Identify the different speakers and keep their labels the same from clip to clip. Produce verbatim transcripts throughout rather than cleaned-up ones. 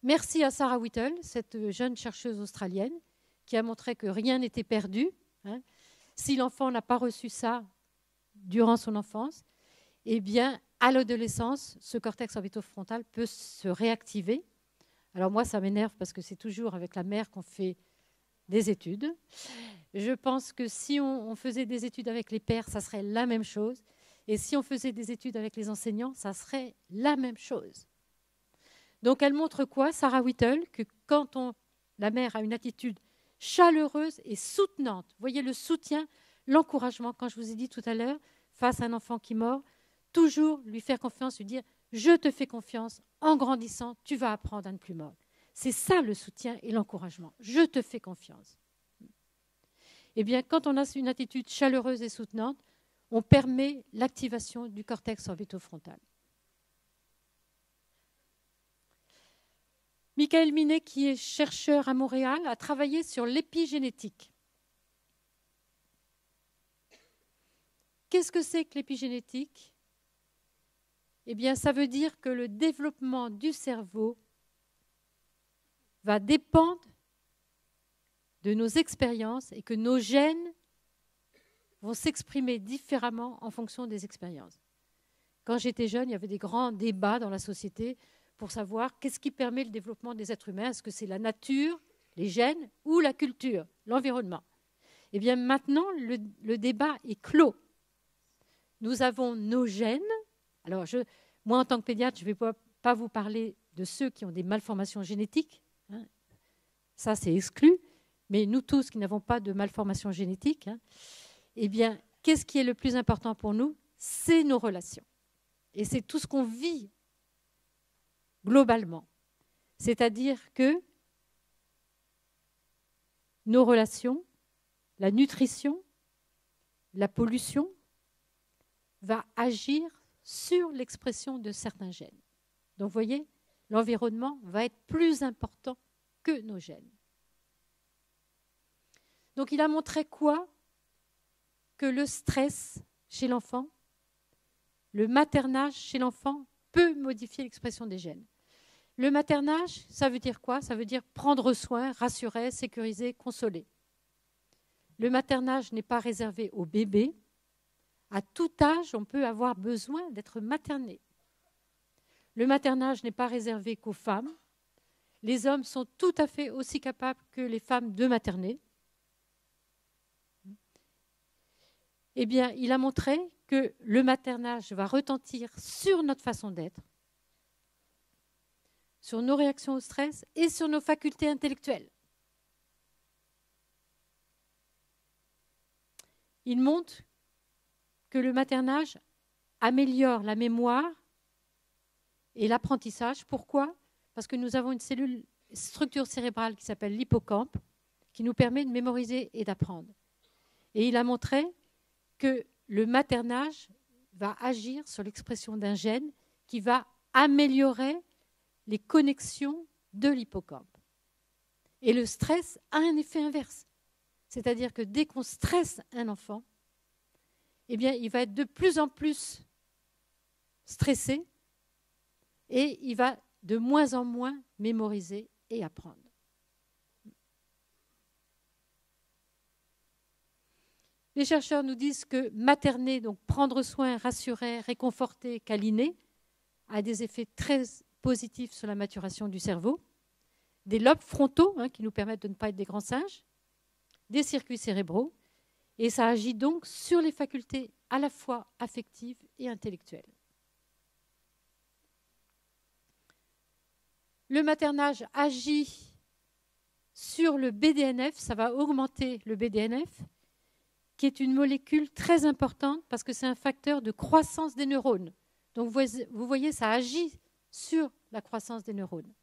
Speaker 1: Merci à Sarah Whittle, cette jeune chercheuse australienne, qui a montré que rien n'était perdu. Hein. Si l'enfant n'a pas reçu ça durant son enfance, eh bien, à l'adolescence, ce cortex orbitofrontal peut se réactiver. Alors moi, ça m'énerve parce que c'est toujours avec la mère qu'on fait des études. Je pense que si on, on faisait des études avec les pères, ça serait la même chose. Et si on faisait des études avec les enseignants, ça serait la même chose. Donc elle montre quoi, Sarah Whittle, que quand on, la mère a une attitude chaleureuse et soutenante, vous voyez le soutien, l'encouragement, quand je vous ai dit tout à l'heure, face à un enfant qui mord, toujours lui faire confiance, lui dire « je te fais confiance, en grandissant, tu vas apprendre à ne plus mordre ». C'est ça le soutien et l'encouragement. Je te fais confiance. Eh bien, quand on a une attitude chaleureuse et soutenante, on permet l'activation du cortex orbitofrontal. Michael Minet, qui est chercheur à Montréal, a travaillé sur l'épigénétique. Qu'est-ce que c'est que l'épigénétique? Eh bien, ça veut dire que le développement du cerveau va dépendre de nos expériences et que nos gènes vont s'exprimer différemment en fonction des expériences. Quand j'étais jeune, il y avait des grands débats dans la société pour savoir qu'est-ce qui permet le développement des êtres humains. Est-ce que c'est la nature, les gènes ou la culture, l'environnement? Eh bien, maintenant, le, le débat est clos. Nous avons nos gènes. Alors, je, moi, en tant que pédiatre, je ne vais pas, pas vous parler de ceux qui ont des malformations génétiques. Hein. Ça, c'est exclu. Mais nous tous qui n'avons pas de malformations génétiques, hein, eh bien, qu'est-ce qui est le plus important pour nous? C'est nos relations. Et c'est tout ce qu'on vit globalement. C'est-à-dire que nos relations, la nutrition, la pollution, va agir sur l'expression de certains gènes. Donc, vous voyez, l'environnement va être plus important que nos gènes. Donc, il a montré quoi? Que le stress chez l'enfant, le maternage chez l'enfant peut modifier l'expression des gènes. Le maternage, ça veut dire quoi? Ça veut dire prendre soin, rassurer, sécuriser, consoler. Le maternage n'est pas réservé aux bébés. À tout âge, on peut avoir besoin d'être materné. Le maternage n'est pas réservé qu'aux femmes. Les hommes sont tout à fait aussi capables que les femmes de materner. Eh bien, il a montré que le maternage va retentir sur notre façon d'être, sur nos réactions au stress et sur nos facultés intellectuelles. Il montre que le maternage améliore la mémoire et l'apprentissage. Pourquoi? Parce que nous avons une cellule, structure cérébrale qui s'appelle l'hippocampe, qui nous permet de mémoriser et d'apprendre. Et il a montré que le maternage va agir sur l'expression d'un gène qui va améliorer les connexions de l'hippocampe. Et le stress a un effet inverse. C'est-à-dire que dès qu'on stresse un enfant, eh bien, il va être de plus en plus stressé et il va de moins en moins mémoriser et apprendre. Les chercheurs nous disent que materner, donc prendre soin, rassurer, réconforter, câliner, a des effets très positifs sur la maturation du cerveau, des lobes frontaux hein, qui nous permettent de ne pas être des grands singes, des circuits cérébraux, et ça agit donc sur les facultés à la fois affectives et intellectuelles. Le maternage agit sur le B D N F, ça va augmenter le B D N F, qui est une molécule très importante parce que c'est un facteur de croissance des neurones. Donc vous voyez, ça agit sur la croissance des neurones.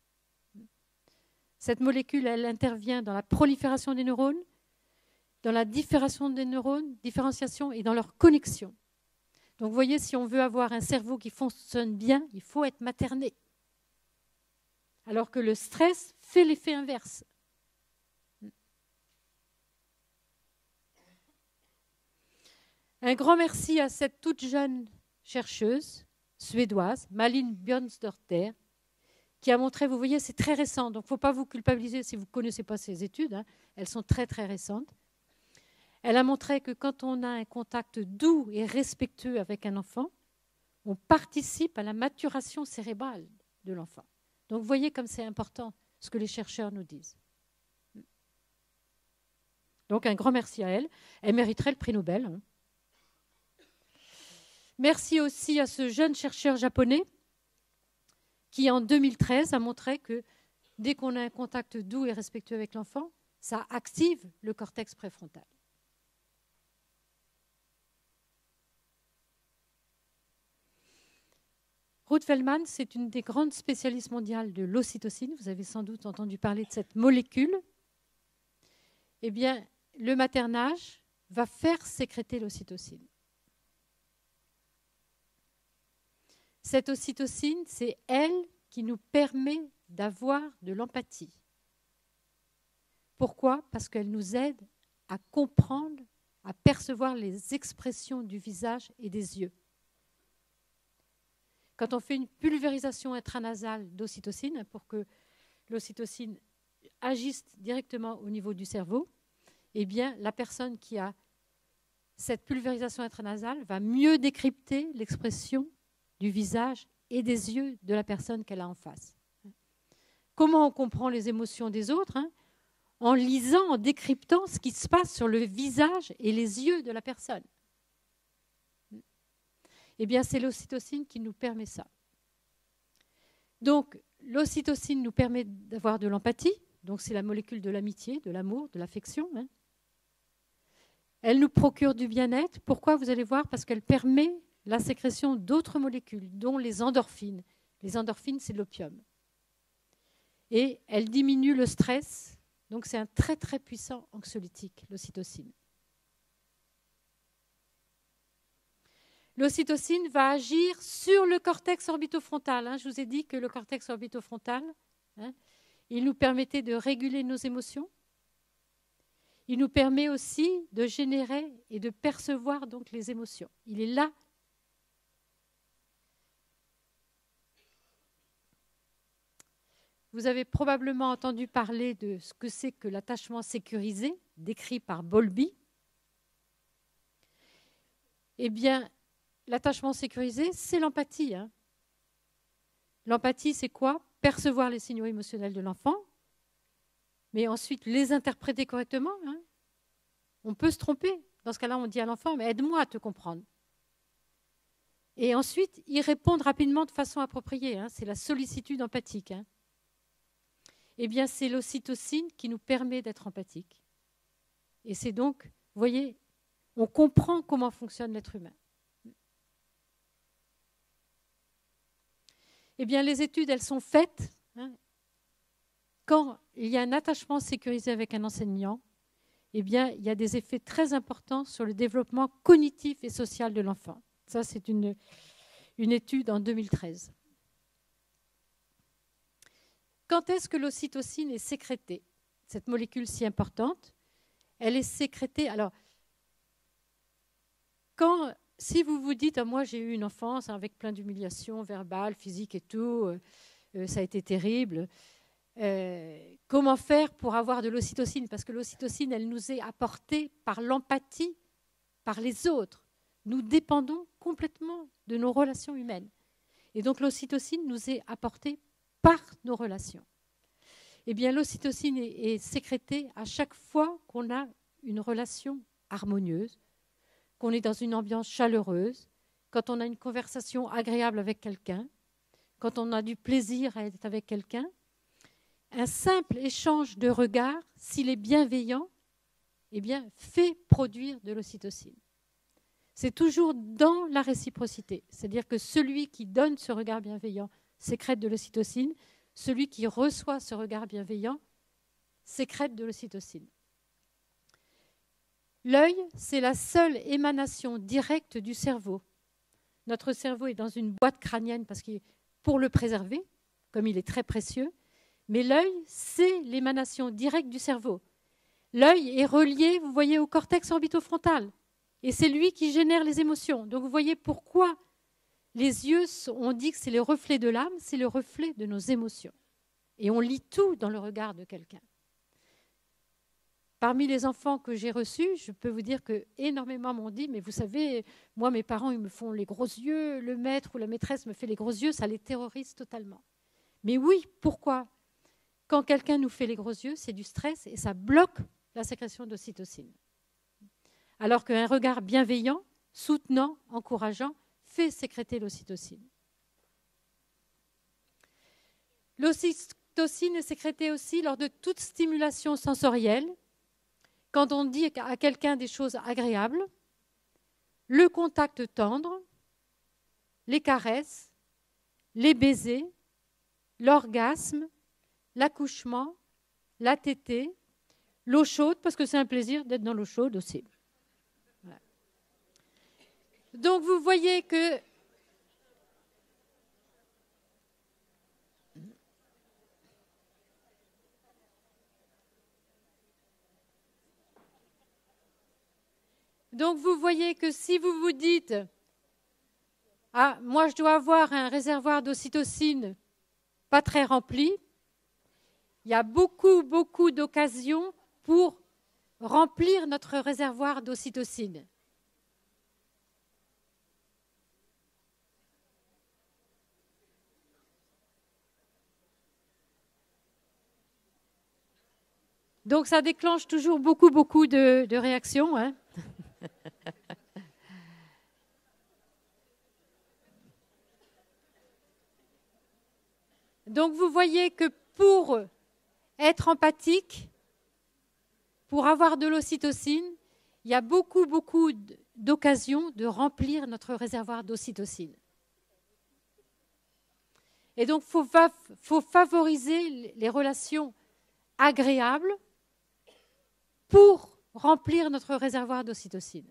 Speaker 1: Cette molécule, elle intervient dans la prolifération des neurones, dans la différenciation des neurones, différenciation et dans leur connexion. Donc vous voyez, si on veut avoir un cerveau qui fonctionne bien, il faut être materné. Alors que le stress fait l'effet inverse. Un grand merci à cette toute jeune chercheuse suédoise, Malin Björnsdotter, qui a montré, vous voyez, c'est très récent, donc il ne faut pas vous culpabiliser si vous ne connaissez pas ces études, hein, elles sont très très récentes. Elle a montré que quand on a un contact doux et respectueux avec un enfant, on participe à la maturation cérébrale de l'enfant. Donc vous voyez comme c'est important ce que les chercheurs nous disent. Donc un grand merci à elle. Elle mériterait le prix Nobel. Hein. Merci aussi à ce jeune chercheur japonais qui, en deux mille treize, a montré que dès qu'on a un contact doux et respectueux avec l'enfant, ça active le cortex préfrontal. Ruth Feldman, c'est une des grandes spécialistes mondiales de l'ocytocine. Vous avez sans doute entendu parler de cette molécule. Eh bien, le maternage va faire sécréter l'ocytocine. Cette ocytocine, c'est elle qui nous permet d'avoir de l'empathie. Pourquoi? Parce qu'elle nous aide à comprendre, à percevoir les expressions du visage et des yeux. Quand on fait une pulvérisation intranasale d'ocytocine, pour que l'ocytocine agisse directement au niveau du cerveau, eh bien, la personne qui a cette pulvérisation intranasale va mieux décrypter l'expression du visage et des yeux de la personne qu'elle a en face. Comment on comprend les émotions des autres? Hein? En lisant, en décryptant ce qui se passe sur le visage et les yeux de la personne. Eh bien, c'est l'ocytocine qui nous permet ça. Donc, l'ocytocine nous permet d'avoir de l'empathie. Donc, c'est la molécule de l'amitié, de l'amour, de l'affection. Hein. Elle nous procure du bien-être. Pourquoi? Vous allez voir, parce qu'elle permet la sécrétion d'autres molécules, dont les endorphines. Les endorphines, c'est l'opium. Et elle diminue le stress. Donc, c'est un très, très puissant anxiolytique, l'ocytocine. L'ocytocine va agir sur le cortex orbitofrontal. Hein. Je vous ai dit que le cortex orbitofrontal, hein, il nous permettait de réguler nos émotions. Il nous permet aussi de générer et de percevoir donc les émotions. Il est là. Vous avez probablement entendu parler de ce que c'est que l'attachement sécurisé, décrit par Bowlby. Eh bien, l'attachement sécurisé, c'est l'empathie. Hein. L'empathie, c'est quoi? Percevoir les signaux émotionnels de l'enfant, mais ensuite les interpréter correctement. Hein. On peut se tromper. Dans ce cas-là, on dit à l'enfant, mais aide-moi à te comprendre. Et ensuite, y répondre rapidement de façon appropriée. Hein. C'est la sollicitude empathique. Hein. Eh bien, c'est l'ocytocine qui nous permet d'être empathique. Et c'est donc, vous voyez, on comprend comment fonctionne l'être humain. Eh bien, les études, elles sont faites. Hein, quand il y a un attachement sécurisé avec un enseignant, eh bien, il y a des effets très importants sur le développement cognitif et social de l'enfant. Ça, c'est une, une étude en deux mille treize. Quand est-ce que l'ocytocine est sécrétée? Cette molécule si importante, elle est sécrétée. Alors, quand, si vous vous dites, ah, moi j'ai eu une enfance avec plein d'humiliations verbales, physiques et tout, euh, ça a été terrible, euh, comment faire pour avoir de l'ocytocine? Parce que l'ocytocine, elle nous est apportée par l'empathie, par les autres. Nous dépendons complètement de nos relations humaines. Et donc l'ocytocine nous est apportée par nos relations. Eh bien, l'ocytocine est, est sécrétée à chaque fois qu'on a une relation harmonieuse, qu'on est dans une ambiance chaleureuse, quand on a une conversation agréable avec quelqu'un, quand on a du plaisir à être avec quelqu'un. Un simple échange de regards, s'il est bienveillant, eh bien, fait produire de l'ocytocine. C'est toujours dans la réciprocité. C'est-à-dire que celui qui donne ce regard bienveillant sécrète de l'ocytocine, celui qui reçoit ce regard bienveillant sécrète de l'ocytocine. L'œil, c'est la seule émanation directe du cerveau. Notre cerveau est dans une boîte crânienne parce qu'il, pour le préserver, comme il est très précieux, mais l'œil, c'est l'émanation directe du cerveau. L'œil est relié, vous voyez, au cortex orbitofrontal. Et c'est lui qui génère les émotions. Donc vous voyez pourquoi Les yeux, on dit que c'est le reflet de l'âme, c'est le reflet de nos émotions. Et on lit tout dans le regard de quelqu'un. Parmi les enfants que j'ai reçus, je peux vous dire que énormément m'ont dit, mais vous savez, moi, mes parents, ils me font les gros yeux, le maître ou la maîtresse me fait les gros yeux, ça les terrorise totalement. Mais oui, pourquoi ? Quand quelqu'un nous fait les gros yeux, c'est du stress et ça bloque la sécrétion d'ocytocine. Alors qu'un regard bienveillant, soutenant, encourageant, fait sécréter l'ocytocine. L'ocytocine est sécrétée aussi lors de toute stimulation sensorielle, quand on dit à quelqu'un des choses agréables, le contact tendre, les caresses, les baisers, l'orgasme, l'accouchement, la tétée, l'eau chaude, parce que c'est un plaisir d'être dans l'eau chaude aussi. Voilà. Donc vous voyez que Donc vous voyez que si vous vous dites « Ah, moi je dois avoir un réservoir d'ocytocine pas très rempli », il y a beaucoup, beaucoup d'occasions pour remplir notre réservoir d'ocytocine. Donc ça déclenche toujours beaucoup, beaucoup de, de réactions, hein. Donc vous voyez que pour être empathique, pour avoir de l'ocytocine, il y a beaucoup, beaucoup d'occasions de remplir notre réservoir d'ocytocine. Et donc, il faut, faut favoriser les relations agréables pour remplir notre réservoir d'ocytocine.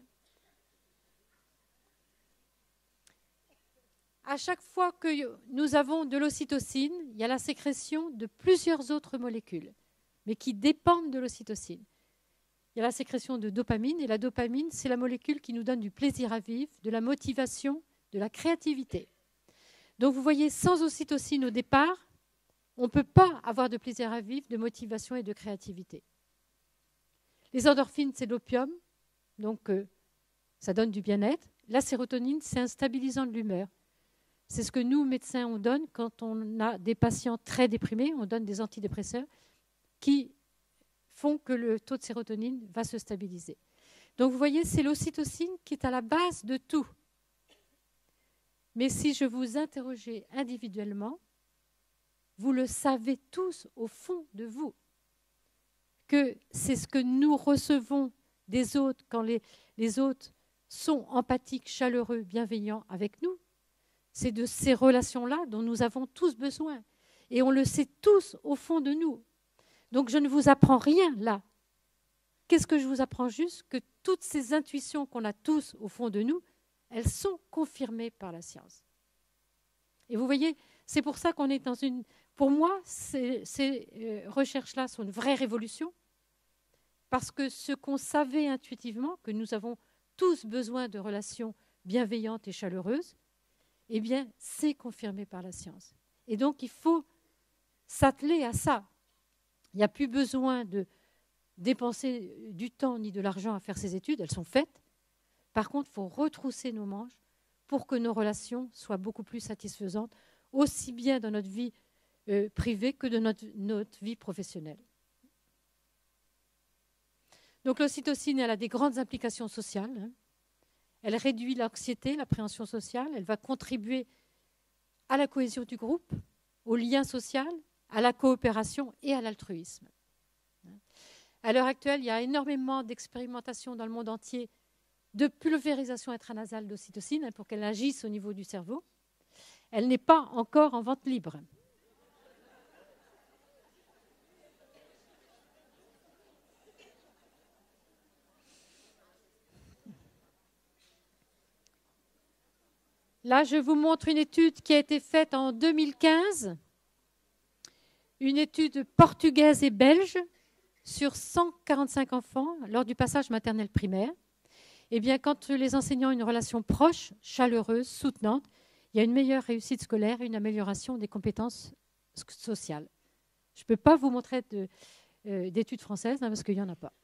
Speaker 1: À chaque fois que nous avons de l'ocytocine, il y a la sécrétion de plusieurs autres molécules, mais qui dépendent de l'ocytocine. Il y a la sécrétion de dopamine, et la dopamine, c'est la molécule qui nous donne du plaisir à vivre, de la motivation, de la créativité. Donc vous voyez, sans ocytocine au départ, on ne peut pas avoir de plaisir à vivre, de motivation et de créativité. Les endorphines, c'est l'opium, donc euh, ça donne du bien-être. La sérotonine, c'est un stabilisant de l'humeur. C'est ce que nous, médecins, on donne quand on a des patients très déprimés. On donne des antidépresseurs qui font que le taux de sérotonine va se stabiliser. Donc, vous voyez, c'est l'ocytocine qui est à la base de tout. Mais si je vous interrogeais individuellement, vous le savez tous au fond de vous, que c'est ce que nous recevons des autres quand les, les autres sont empathiques, chaleureux, bienveillants avec nous. C'est de ces relations-là dont nous avons tous besoin. Et on le sait tous au fond de nous. Donc je ne vous apprends rien là. Qu'est-ce que je vous apprends juste ? Que toutes ces intuitions qu'on a tous au fond de nous, elles sont confirmées par la science. Et vous voyez, c'est pour ça qu'on est dans une... Pour moi, ces, ces euh, recherches-là sont une vraie révolution. Parce que ce qu'on savait intuitivement, que nous avons tous besoin de relations bienveillantes et chaleureuses, eh bien, c'est confirmé par la science. Et donc, il faut s'atteler à ça. Il n'y a plus besoin de dépenser du temps ni de l'argent à faire ces études, elles sont faites. Par contre, il faut retrousser nos manches pour que nos relations soient beaucoup plus satisfaisantes, aussi bien dans notre vie euh, privée que dans notre, notre vie professionnelle. Donc l'ocytocine, elle a des grandes implications sociales, hein. Elle réduit l'anxiété, l'appréhension sociale, elle va contribuer à la cohésion du groupe, au lien social, à la coopération et à l'altruisme. À l'heure actuelle, il y a énormément d'expérimentations dans le monde entier de pulvérisation intranasale d'ocytocine pour qu'elle agisse au niveau du cerveau. Elle n'est pas encore en vente libre. Là, je vous montre une étude qui a été faite en deux mille quinze, une étude portugaise et belge sur cent quarante-cinq enfants lors du passage maternel primaire. Eh bien, quand les enseignants ont une relation proche, chaleureuse, soutenante, il y a une meilleure réussite scolaire, une amélioration des compétences sociales. Je ne peux pas vous montrer de, euh, d'études françaises, hein, parce qu'il n'y en a pas.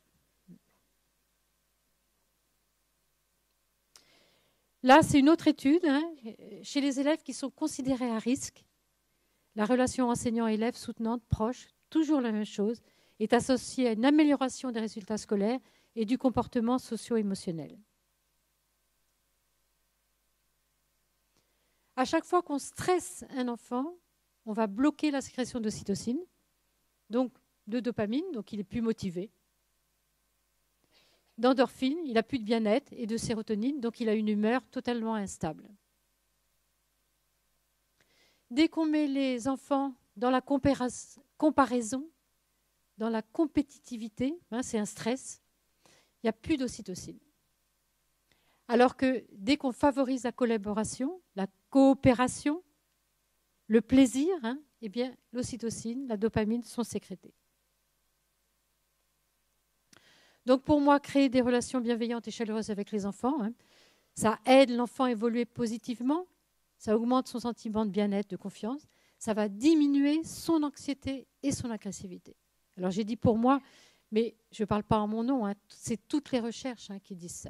Speaker 1: Là, c'est une autre étude, hein, chez les élèves qui sont considérés à risque. La relation enseignant-élève soutenante, proche, toujours la même chose, est associée à une amélioration des résultats scolaires et du comportement socio-émotionnel. À chaque fois qu'on stresse un enfant, on va bloquer la sécrétion d'ocytocine, donc de dopamine, donc il est plus motivé. D'endorphine, il n'a plus de bien-être, et de sérotonine, donc il a une humeur totalement instable. Dès qu'on met les enfants dans la comparaison, dans la compétitivité, hein, c'est un stress, il n'y a plus d'ocytocine. Alors que dès qu'on favorise la collaboration, la coopération, le plaisir, hein, eh bien, l'ocytocine, la dopamine sont sécrétées. Donc pour moi, créer des relations bienveillantes et chaleureuses avec les enfants, hein, ça aide l'enfant à évoluer positivement, ça augmente son sentiment de bien-être, de confiance, ça va diminuer son anxiété et son agressivité. Alors j'ai dit pour moi, mais je ne parle pas en mon nom, hein, c'est toutes les recherches hein, qui disent ça.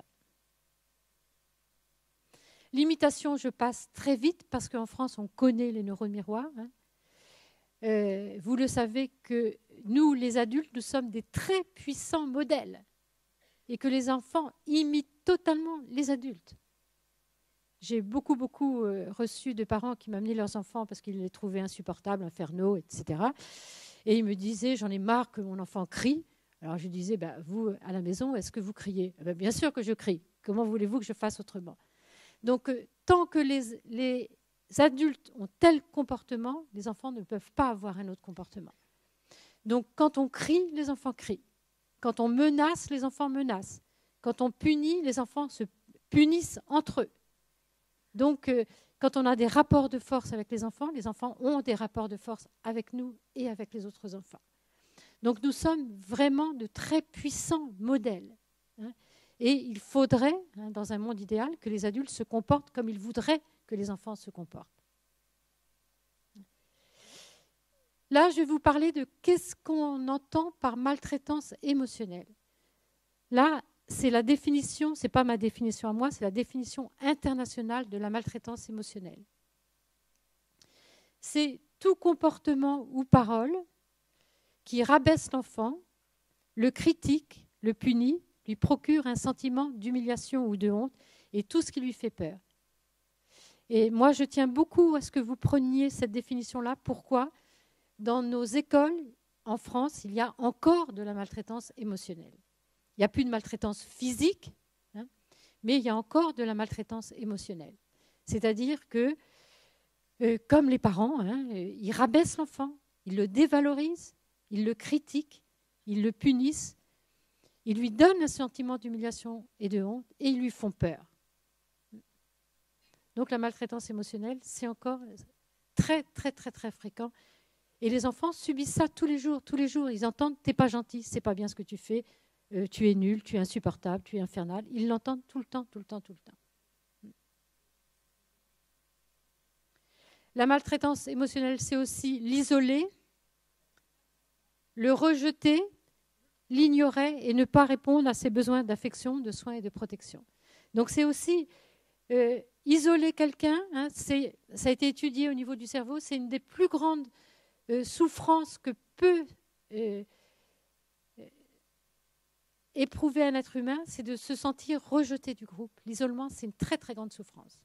Speaker 1: L'imitation, je passe très vite parce qu'en France, on connaît les neurones miroirs. Hein. Euh, vous le savez que nous, les adultes, nous sommes des très puissants modèles et que les enfants imitent totalement les adultes. J'ai beaucoup, beaucoup euh, reçu de parents qui m'amenaient leurs enfants parce qu'ils les trouvaient insupportables, infernaux, et cetera. Et ils me disaient, j'en ai marre que mon enfant crie. Alors je disais, bah, vous, à la maison, est-ce que vous criez? Eh bien, bien sûr que je crie. Comment voulez-vous que je fasse autrement? Donc, euh, tant que les, les adultes ont tel comportement, les enfants ne peuvent pas avoir un autre comportement. Donc, quand on crie, les enfants crient. Quand on menace, les enfants menacent. Quand on punit, les enfants se punissent entre eux. Donc, euh, quand on a des rapports de force avec les enfants, les enfants ont des rapports de force avec nous et avec les autres enfants. Donc, nous sommes vraiment de très puissants modèles. Hein. Et il faudrait, hein, dans un monde idéal, que les adultes se comportent comme ils voudraient que les enfants se comportent. Là, je vais vous parler de qu'est-ce qu'on entend par maltraitance émotionnelle. Là, c'est la définition, ce n'est pas ma définition à moi, c'est la définition internationale de la maltraitance émotionnelle. C'est tout comportement ou parole qui rabaisse l'enfant, le critique, le punit, lui procure un sentiment d'humiliation ou de honte et tout ce qui lui fait peur. Et moi, je tiens beaucoup à ce que vous preniez cette définition-là. Pourquoi ? Dans nos écoles, en France, il y a encore de la maltraitance émotionnelle. Il n'y a plus de maltraitance physique, hein, mais il y a encore de la maltraitance émotionnelle. C'est-à-dire que, euh, comme les parents, hein, ils rabaissent l'enfant, ils le dévalorisent, ils le critiquent, ils le punissent, ils lui donnent un sentiment d'humiliation et de honte et ils lui font peur. Donc la maltraitance émotionnelle, c'est encore très, très, très, très fréquent. Et les enfants subissent ça tous les jours, tous les jours. Ils entendent « t'es pas gentil, c'est pas bien ce que tu fais, euh, tu es nul, tu es insupportable, tu es infernal ». Ils l'entendent tout le temps, tout le temps, tout le temps. La maltraitance émotionnelle, c'est aussi l'isoler, le rejeter, l'ignorer et ne pas répondre à ses besoins d'affection, de soins et de protection. Donc c'est aussi euh, isoler quelqu'un, hein, c'est, ça a été étudié au niveau du cerveau, c'est une des plus grandes euh, souffrances que peut euh, éprouver un être humain, c'est de se sentir rejeté du groupe. L'isolement, c'est une très très grande souffrance.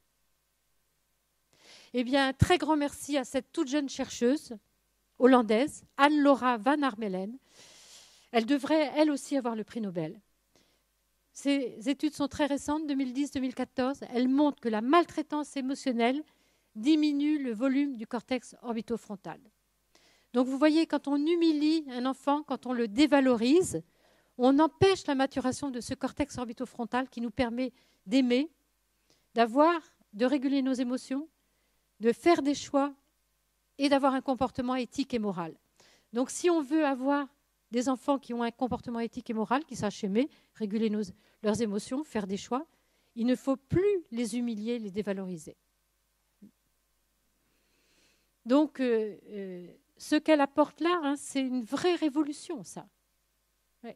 Speaker 1: Eh bien, un très grand merci à cette toute jeune chercheuse hollandaise, Anne-Laura Van Armelen. Elle devrait, elle aussi, avoir le prix Nobel. Ces études sont très récentes, deux mille dix deux mille quatorze. Elles montrent que la maltraitance émotionnelle diminue le volume du cortex orbitofrontal. Donc vous voyez, quand on humilie un enfant, quand on le dévalorise, on empêche la maturation de ce cortex orbitofrontal qui nous permet d'aimer, d'avoir, de réguler nos émotions, de faire des choix et d'avoir un comportement éthique et moral. Donc si on veut avoir des enfants qui ont un comportement éthique et moral, qui sachent aimer, réguler nos, leurs émotions, faire des choix, il ne faut plus les humilier, les dévaloriser. Donc, euh, euh, ce qu'elle apporte là, hein, c'est une vraie révolution, ça. Ouais.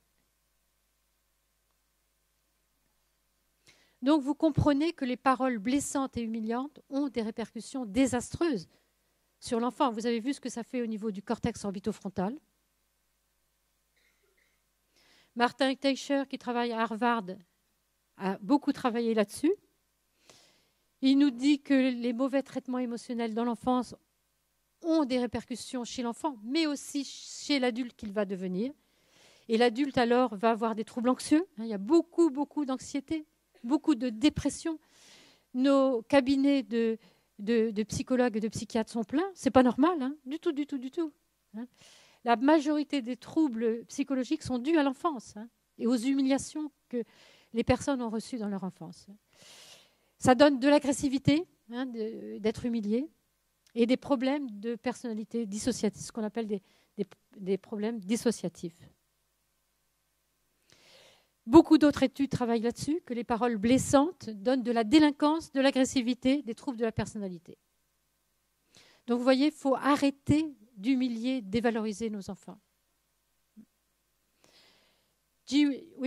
Speaker 1: Donc, vous comprenez que les paroles blessantes et humiliantes ont des répercussions désastreuses sur l'enfant. Vous avez vu ce que ça fait au niveau du cortex orbitofrontal. Martin Teicher, qui travaille à Harvard, a beaucoup travaillé là-dessus. Il nous dit que les mauvais traitements émotionnels dans l'enfance ont des répercussions chez l'enfant, mais aussi chez l'adulte qu'il va devenir. Et l'adulte, alors, va avoir des troubles anxieux. Il y a beaucoup, beaucoup d'anxiété, beaucoup de dépression. Nos cabinets de, de, de psychologues et de psychiatres sont pleins. Ce n'est pas normal, hein, du tout, du tout, du tout. Hein. La majorité des troubles psychologiques sont dus à l'enfance, hein, et aux humiliations que les personnes ont reçues dans leur enfance. Ça donne de l'agressivité, hein, d'être humilié, et des problèmes de personnalité dissociative, ce qu'on appelle des, des, des problèmes dissociatifs. Beaucoup d'autres études travaillent là-dessus, que les paroles blessantes donnent de la délinquance, de l'agressivité, des troubles de la personnalité. Donc vous voyez, il faut arrêter d'humilier, dévaloriser nos enfants. G- oui ?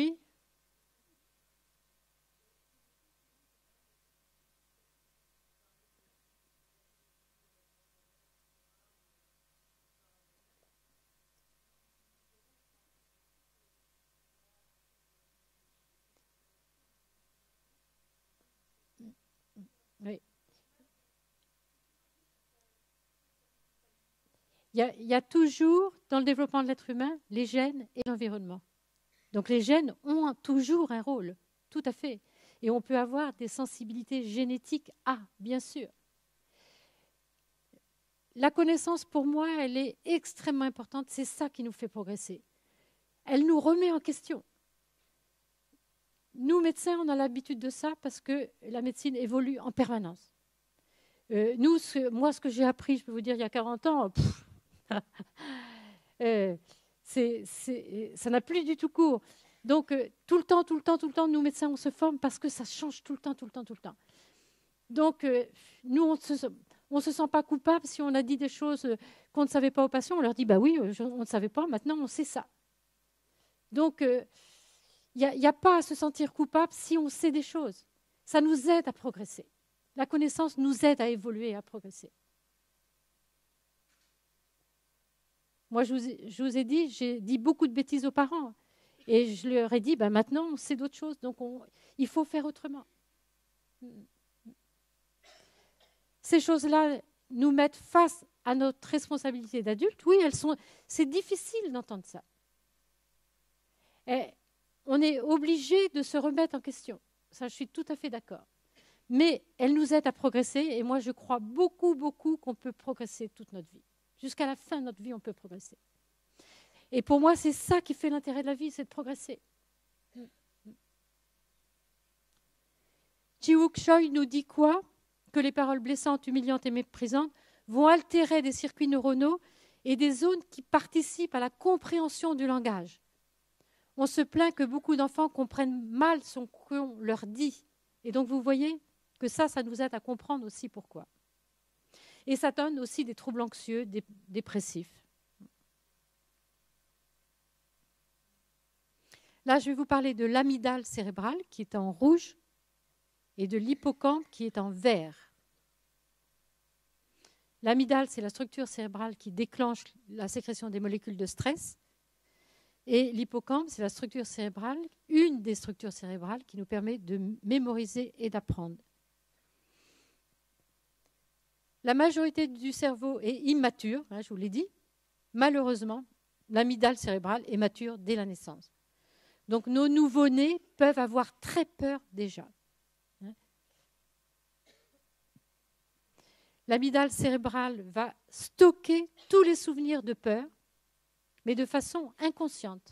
Speaker 1: Oui. Il y, a, il y a toujours, dans le développement de l'être humain, les gènes et l'environnement. Donc les gènes ont toujours un rôle, tout à fait. Et on peut avoir des sensibilités génétiques à, bien sûr. La connaissance, pour moi, elle est extrêmement importante. C'est ça qui nous fait progresser. Elle nous remet en question. Nous, médecins, on a l'habitude de ça parce que la médecine évolue en permanence. Euh, nous, ce, moi, ce que j'ai appris, je peux vous dire, il y a quarante ans, pff, euh, c'est, c'est, ça n'a plus du tout cours. Donc, euh, tout le temps, tout le temps, tout le temps, nous, médecins, on se forme parce que ça change tout le temps, tout le temps, tout le temps. Donc, euh, nous, on se, on se sent pas coupable si on a dit des choses qu'on ne savait pas aux patients. On leur dit, bah oui, je, on ne savait pas, maintenant, on sait ça. Donc, euh, il n'y a, a pas à se sentir coupable si on sait des choses. Ça nous aide à progresser. La connaissance nous aide à évoluer et à progresser. Moi, je vous ai, je vous ai dit, j'ai dit beaucoup de bêtises aux parents. Et je leur ai dit, ben maintenant, on sait d'autres choses, donc on, il faut faire autrement. Ces choses-là nous mettent face à notre responsabilité d'adulte. Oui, elles sont, c'est difficile d'entendre ça. Et on est obligé de se remettre en question. Ça, je suis tout à fait d'accord. Mais elles nous aident à progresser. Et moi, je crois beaucoup, beaucoup qu'on peut progresser toute notre vie. Jusqu'à la fin de notre vie, on peut progresser. Et pour moi, c'est ça qui fait l'intérêt de la vie, c'est de progresser. Ji-wook Choi nous dit quoi? Que les paroles blessantes, humiliantes et méprisantes vont altérer des circuits neuronaux et des zones qui participent à la compréhension du langage. On se plaint que beaucoup d'enfants comprennent mal ce qu'on leur dit. Et donc, vous voyez que ça, ça nous aide à comprendre aussi pourquoi. Et ça donne aussi des troubles anxieux, des dépressifs. Là, je vais vous parler de l'amygdale cérébrale qui est en rouge et de l'hippocampe qui est en vert. L'amygdale, c'est la structure cérébrale qui déclenche la sécrétion des molécules de stress. Et l'hippocampe, c'est la structure cérébrale, une des structures cérébrales qui nous permet de mémoriser et d'apprendre. La majorité du cerveau est immature, hein, je vous l'ai dit. Malheureusement, l'amygdale cérébrale est mature dès la naissance. Donc nos nouveau-nés peuvent avoir très peur déjà. L'amygdale cérébrale va stocker tous les souvenirs de peur, mais de façon inconsciente.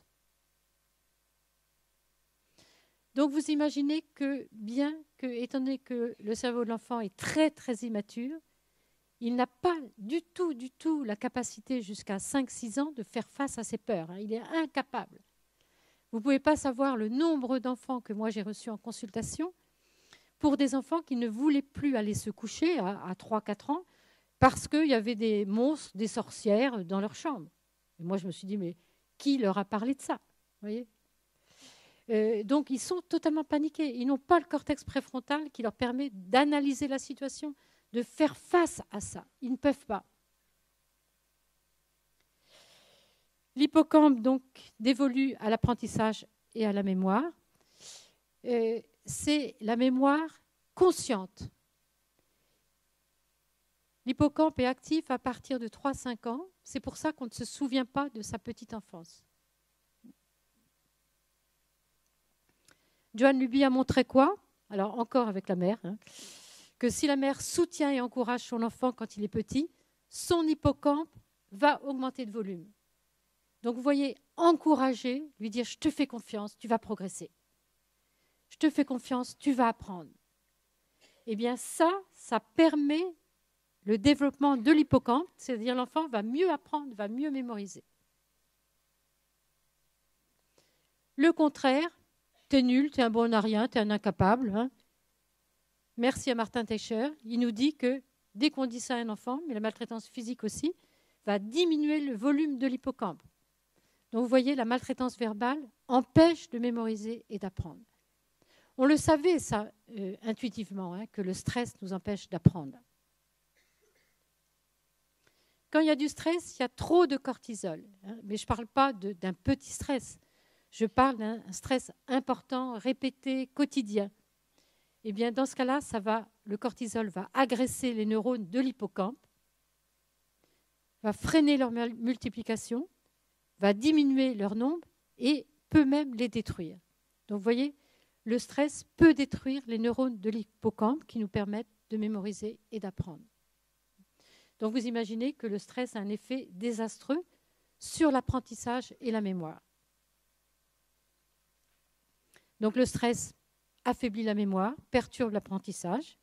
Speaker 1: Donc vous imaginez que, bien que, étant donné que le cerveau de l'enfant est très très immature, il n'a pas du tout, du tout la capacité jusqu'à cinq six ans de faire face à ses peurs. Il est incapable. Vous ne pouvez pas savoir le nombre d'enfants que moi j'ai reçus en consultation pour des enfants qui ne voulaient plus aller se coucher à, à trois quatre ans parce qu'il y avait des monstres, des sorcières dans leur chambre. Et moi, je me suis dit, mais qui leur a parlé de ça, vous voyez ? Euh, donc, ils sont totalement paniqués. Ils n'ont pas le cortex préfrontal qui leur permet d'analyser la situation, de faire face à ça. Ils ne peuvent pas. L'hippocampe, donc, dévolue à l'apprentissage et à la mémoire, euh, c'est la mémoire consciente. L'hippocampe est actif à partir de trois à cinq ans. C'est pour ça qu'on ne se souvient pas de sa petite enfance. Joan Luby a montré quoi? Alors, encore avec la mère, hein, que si la mère soutient et encourage son enfant quand il est petit, son hippocampe va augmenter de volume. Donc, vous voyez, encourager, lui dire « je te fais confiance, tu vas progresser. Je te fais confiance, tu vas apprendre. » Eh bien, ça, ça permet le développement de l'hippocampe, c'est-à-dire l'enfant va mieux apprendre, va mieux mémoriser. Le contraire, t'es nul, t'es un bon à rien, t'es un incapable. Hein. Merci à Martin Teicher, il nous dit que dès qu'on dit ça à un enfant, mais la maltraitance physique aussi, va diminuer le volume de l'hippocampe. Donc vous voyez, la maltraitance verbale empêche de mémoriser et d'apprendre. On le savait, ça, euh, intuitivement, hein, que le stress nous empêche d'apprendre. Quand il y a du stress, il y a trop de cortisol. Hein, mais je ne parle pas de, d'un petit stress. Je parle d'un stress important, répété, quotidien. Eh bien, dans ce cas-là, ça va, le cortisol va agresser les neurones de l'hippocampe, va freiner leur multiplication, va diminuer leur nombre et peut même les détruire. Donc, vous voyez, le stress peut détruire les neurones de l'hippocampe qui nous permettent de mémoriser et d'apprendre. Donc, vous imaginez que le stress a un effet désastreux sur l'apprentissage et la mémoire. Donc, le stress affaiblit la mémoire, perturbe l'apprentissage.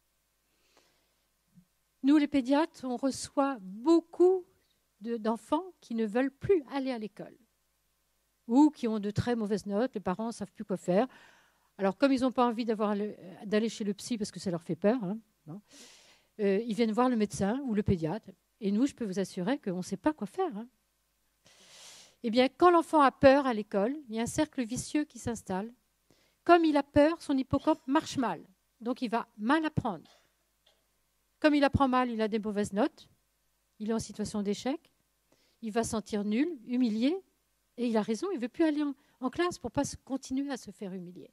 Speaker 1: Nous, les pédiatres, on reçoit beaucoup de, d'enfants qui ne veulent plus aller à l'école ou qui ont de très mauvaises notes, les parents ne savent plus quoi faire. Alors, comme ils n'ont pas envie d'avoir le, d'aller chez le psy parce que ça leur fait peur, hein, bon, euh, ils viennent voir le médecin ou le pédiatre. Et nous, je peux vous assurer qu'on ne sait pas quoi faire. Hein. Eh bien, quand l'enfant a peur à l'école, il y a un cercle vicieux qui s'installe. Comme il a peur, son hippocampe marche mal. Donc, il va mal apprendre. Comme il apprend mal, il a des mauvaises notes. Il est en situation d'échec. Il va se sentir nul, humilié. Et il a raison, il ne veut plus aller en, en classe pour ne pas continuer à se faire humilier.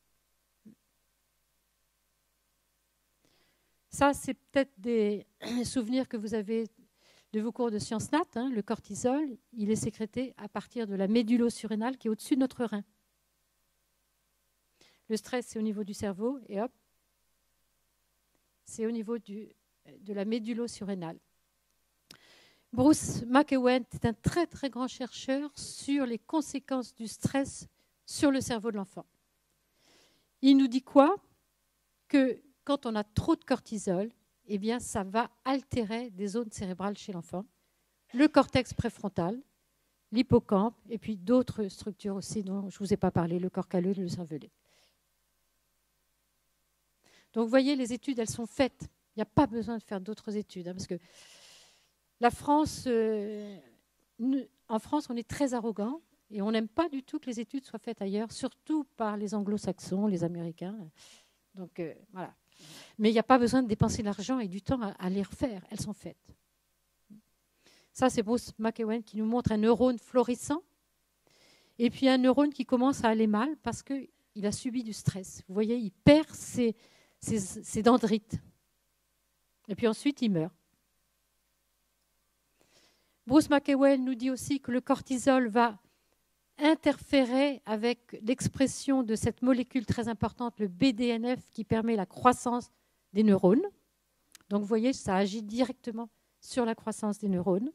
Speaker 1: Ça, c'est peut-être des souvenirs que vous avez de vos cours de sciences nat. Hein. Le cortisol, il est sécrété à partir de la médullo-surrénale qui est au-dessus de notre rein. Le stress, c'est au niveau du cerveau, et hop, c'est au niveau du, de la médullo-surrénale. Bruce McEwen est un très, très grand chercheur sur les conséquences du stress sur le cerveau de l'enfant. Il nous dit quoi? Que quand on a trop de cortisol, eh bien, ça va altérer des zones cérébrales chez l'enfant, le cortex préfrontal, l'hippocampe, et puis d'autres structures aussi dont je ne vous ai pas parlé, le corps calleux, le cervelet. Donc, vous voyez, les études, elles sont faites. Il n'y a pas besoin de faire d'autres études, hein, parce que la France, euh, nous, en France, on est très arrogant et on n'aime pas du tout que les études soient faites ailleurs, surtout par les anglo-saxons, les Américains. Donc, euh, voilà. Mais il n'y a pas besoin de dépenser de l'argent et du temps à, à les refaire. Elles sont faites. Ça, c'est Bruce McEwen qui nous montre un neurone florissant et puis un neurone qui commence à aller mal parce qu'il a subi du stress. Vous voyez, il perd ses, ses, ses dendrites. Et puis ensuite, il meurt. Bruce McEwen nous dit aussi que le cortisol va interférer avec l'expression de cette molécule très importante, le B D N F, qui permet la croissance des neurones. Donc, vous voyez, ça agit directement sur la croissance des neurones.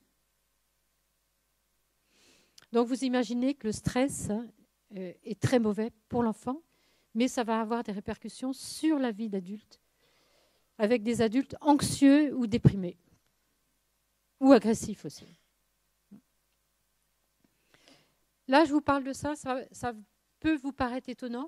Speaker 1: Donc, vous imaginez que le stress euh, est très mauvais pour l'enfant, mais ça va avoir des répercussions sur la vie d'adulte, avec des adultes anxieux ou déprimés, ou agressifs aussi. Là, je vous parle de ça, ça, ça peut vous paraître étonnant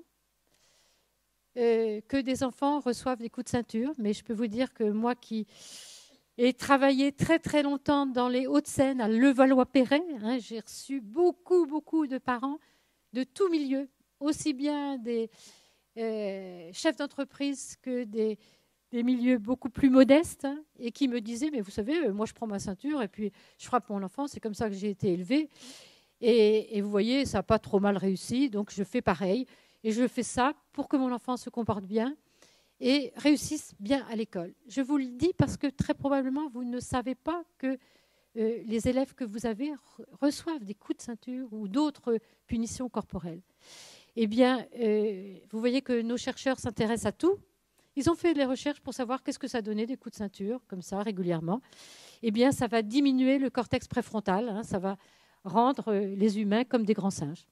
Speaker 1: euh, que des enfants reçoivent des coups de ceinture, mais je peux vous dire que moi qui et travaillé très très longtemps dans les Hauts-de-Seine, à Levallois-Perret. Hein, j'ai reçu beaucoup, beaucoup de parents de tous milieux, aussi bien des euh, chefs d'entreprise que des, des milieux beaucoup plus modestes, hein, et qui me disaient, mais vous savez, moi je prends ma ceinture et puis je frappe mon enfant, c'est comme ça que j'ai été élevée. Et, et vous voyez, ça n'a pas trop mal réussi, donc je fais pareil. Et je fais ça pour que mon enfant se comporte bien et réussissent bien à l'école. Je vous le dis parce que très probablement, vous ne savez pas que euh, les élèves que vous avez re reçoivent des coups de ceinture ou d'autres punitions corporelles. Eh bien, euh, vous voyez que nos chercheurs s'intéressent à tout. Ils ont fait des recherches pour savoir qu'est-ce que ça donnait des coups de ceinture, comme ça, régulièrement. Eh bien, ça va diminuer le cortex préfrontal, hein, ça va rendre les humains comme des grands singes.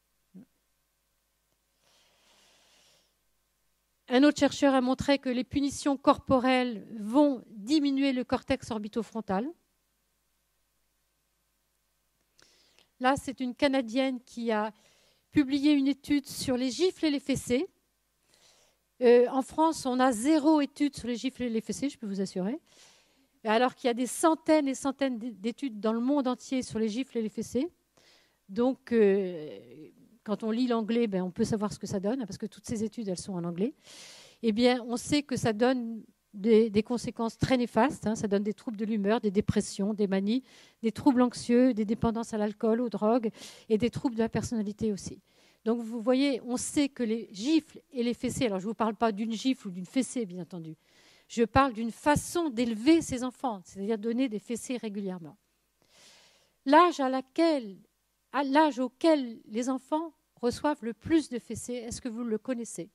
Speaker 1: Un autre chercheur a montré que les punitions corporelles vont diminuer le cortex orbitofrontal. Là, c'est une Canadienne qui a publié une étude sur les gifles et les fessées. Euh, en France, on a zéro étude sur les gifles et les fessées, je peux vous assurer. Alors qu'il y a des centaines et centaines d'études dans le monde entier sur les gifles et les fessées. Donc, euh, quand on lit l'anglais, ben, on peut savoir ce que ça donne, parce que toutes ces études, elles sont en anglais. Eh bien, on sait que ça donne des, des conséquences très néfastes. Hein. Ça donne des troubles de l'humeur, des dépressions, des manies, des troubles anxieux, des dépendances à l'alcool, aux drogues, et des troubles de la personnalité aussi. Donc, vous voyez, on sait que les gifles et les fessées, alors je ne vous parle pas d'une gifle ou d'une fessée, bien entendu. Je parle d'une façon d'élever ses enfants, c'est-à-dire donner des fessées régulièrement. L'âge à laquelle... à l'âge auquel les enfants reçoivent le plus de fessées, est-ce que vous le connaissez?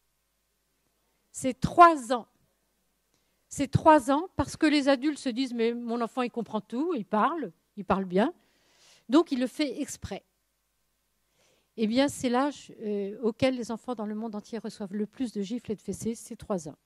Speaker 1: C'est trois ans. C'est trois ans parce que les adultes se disent « mais mon enfant, il comprend tout, il parle, il parle bien ». Donc, il le fait exprès. Eh bien, c'est l'âge euh, auquel les enfants dans le monde entier reçoivent le plus de gifles et de fessées, c'est trois ans.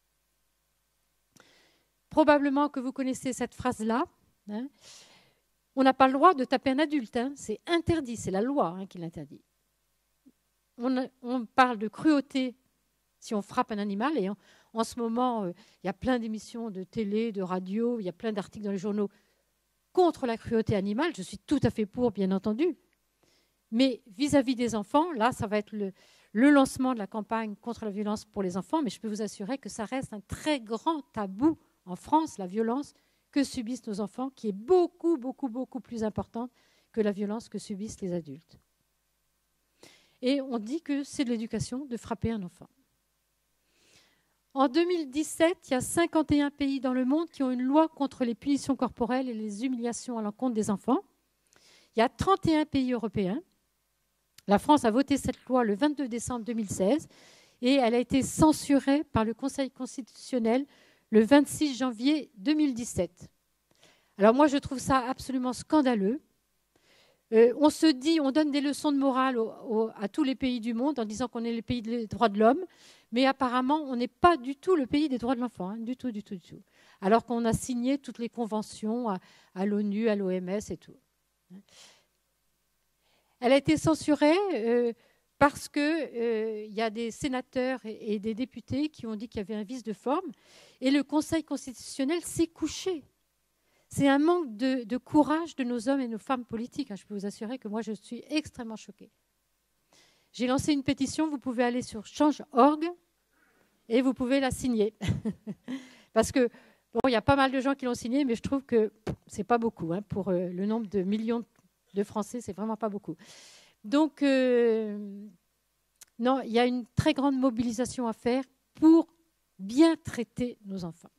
Speaker 1: Probablement que vous connaissez cette phrase-là. Hein. On n'a pas le droit de taper un adulte, hein. C'est interdit, c'est la loi hein, qui l'interdit. On, on parle de cruauté si on frappe un animal, et en, en ce moment, il euh, y a plein d'émissions de télé, de radio, il y a plein d'articles dans les journaux contre la cruauté animale. Je suis tout à fait pour, bien entendu. Mais vis-à-vis des enfants, là, ça va être le, le lancement de la campagne contre la violence pour les enfants, mais je peux vous assurer que ça reste un très grand tabou en France, la violence que subissent nos enfants, qui est beaucoup, beaucoup, beaucoup plus importante que la violence que subissent les adultes. Et on dit que c'est de l'éducation de frapper un enfant. En deux mille dix-sept, il y a cinquante et un pays dans le monde qui ont une loi contre les punitions corporelles et les humiliations à l'encontre des enfants. Il y a trente et un pays européens. La France a voté cette loi le vingt-deux décembre deux mille seize et elle a été censurée par le Conseil constitutionnel le vingt-six janvier deux mille dix-sept. Alors moi, je trouve ça absolument scandaleux. Euh, on se dit, on donne des leçons de morale au, au, à tous les pays du monde en disant qu'on est le pays des droits de l'homme, mais apparemment, on n'est pas du tout le pays des droits de l'enfant, hein, du tout, du tout, du tout. Alors qu'on a signé toutes les conventions à, à l'ONU, à l'O M S et tout. Elle a été censurée euh, parce qu'il euh, y a des sénateurs et, et des députés qui ont dit qu'il y avait un vice de forme, et le Conseil constitutionnel s'est couché. C'est un manque de, de courage de nos hommes et nos femmes politiques. Hein. Je peux vous assurer que moi, je suis extrêmement choquée. J'ai lancé une pétition, vous pouvez aller sur change point org et vous pouvez la signer. Parce que, bon, il y a pas mal de gens qui l'ont signée, mais je trouve que ce n'est pas beaucoup. Hein, pour euh, le nombre de millions de Français, c'est vraiment pas beaucoup. Donc, euh, non, il y a une très grande mobilisation à faire pour bien traiter nos enfants.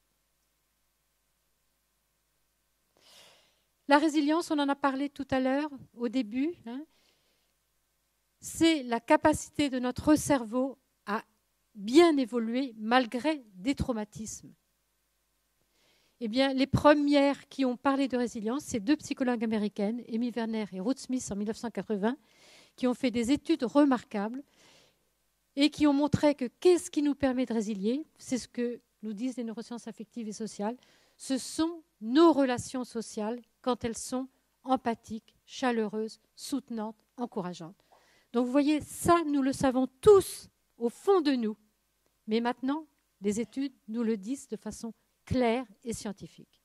Speaker 1: La résilience, on en a parlé tout à l'heure, au début, hein, c'est la capacité de notre cerveau à bien évoluer malgré des traumatismes. Eh bien, les premières qui ont parlé de résilience, c'est deux psychologues américaines, Amy Werner et Ruth Smith, en mille neuf cent quatre-vingts, qui ont fait des études remarquables et qui ont montré que qu'est-ce qui nous permet de résilier, c'est ce que nous disent les neurosciences affectives et sociales, ce sont nos relations sociales quand elles sont empathiques, chaleureuses, soutenantes, encourageantes. Donc vous voyez, ça, nous le savons tous au fond de nous. Mais maintenant, les études nous le disent de façon clair et scientifique.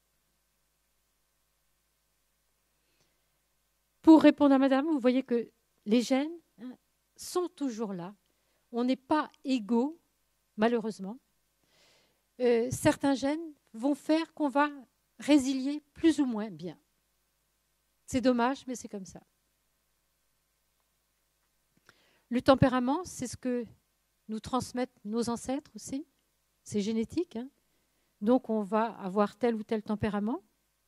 Speaker 1: Pour répondre à madame, vous voyez que les gènes hein, sont toujours là. On n'est pas égaux, malheureusement. Euh, certains gènes vont faire qu'on va résilier plus ou moins bien. C'est dommage, mais c'est comme ça. Le tempérament, c'est ce que nous transmettent nos ancêtres aussi. C'est génétique. Hein. Donc, on va avoir tel ou tel tempérament.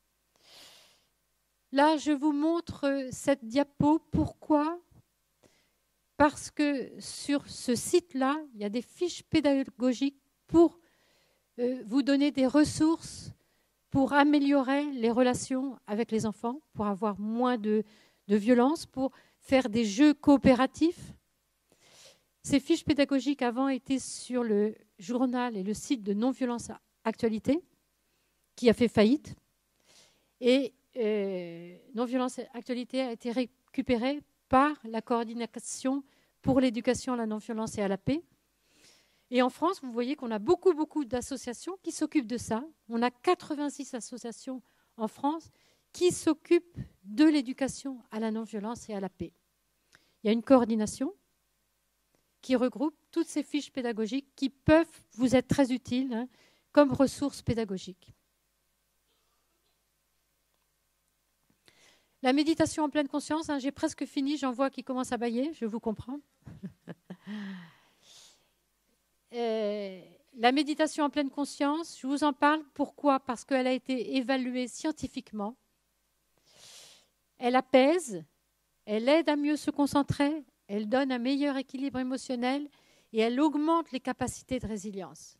Speaker 1: Là, je vous montre cette diapo. Pourquoi ? Parce que sur ce site-là, il y a des fiches pédagogiques pour euh, vous donner des ressources pour améliorer les relations avec les enfants, pour avoir moins de, de violence, pour faire des jeux coopératifs. Ces fiches pédagogiques avant étaient sur le journal et le site de Non-Violence Actualité, qui a fait faillite. Et euh, Non-Violence Actualité a été récupérée par la coordination pour l'éducation à la non-violence et à la paix. Et en France, vous voyez qu'on a beaucoup, beaucoup d'associations qui s'occupent de ça. On a quatre-vingt-six associations en France qui s'occupent de l'éducation à la non-violence et à la paix. Il y a une coordination qui regroupe toutes ces fiches pédagogiques qui peuvent vous être très utiles hein, comme ressources pédagogiques. La méditation en pleine conscience, hein, j'ai presque fini, j'en vois qui commence à bâiller, je vous comprends. euh, la méditation en pleine conscience, je vous en parle. Pourquoi ? Parce qu'elle a été évaluée scientifiquement. Elle apaise, elle aide à mieux se concentrer, elle donne un meilleur équilibre émotionnel et elle augmente les capacités de résilience.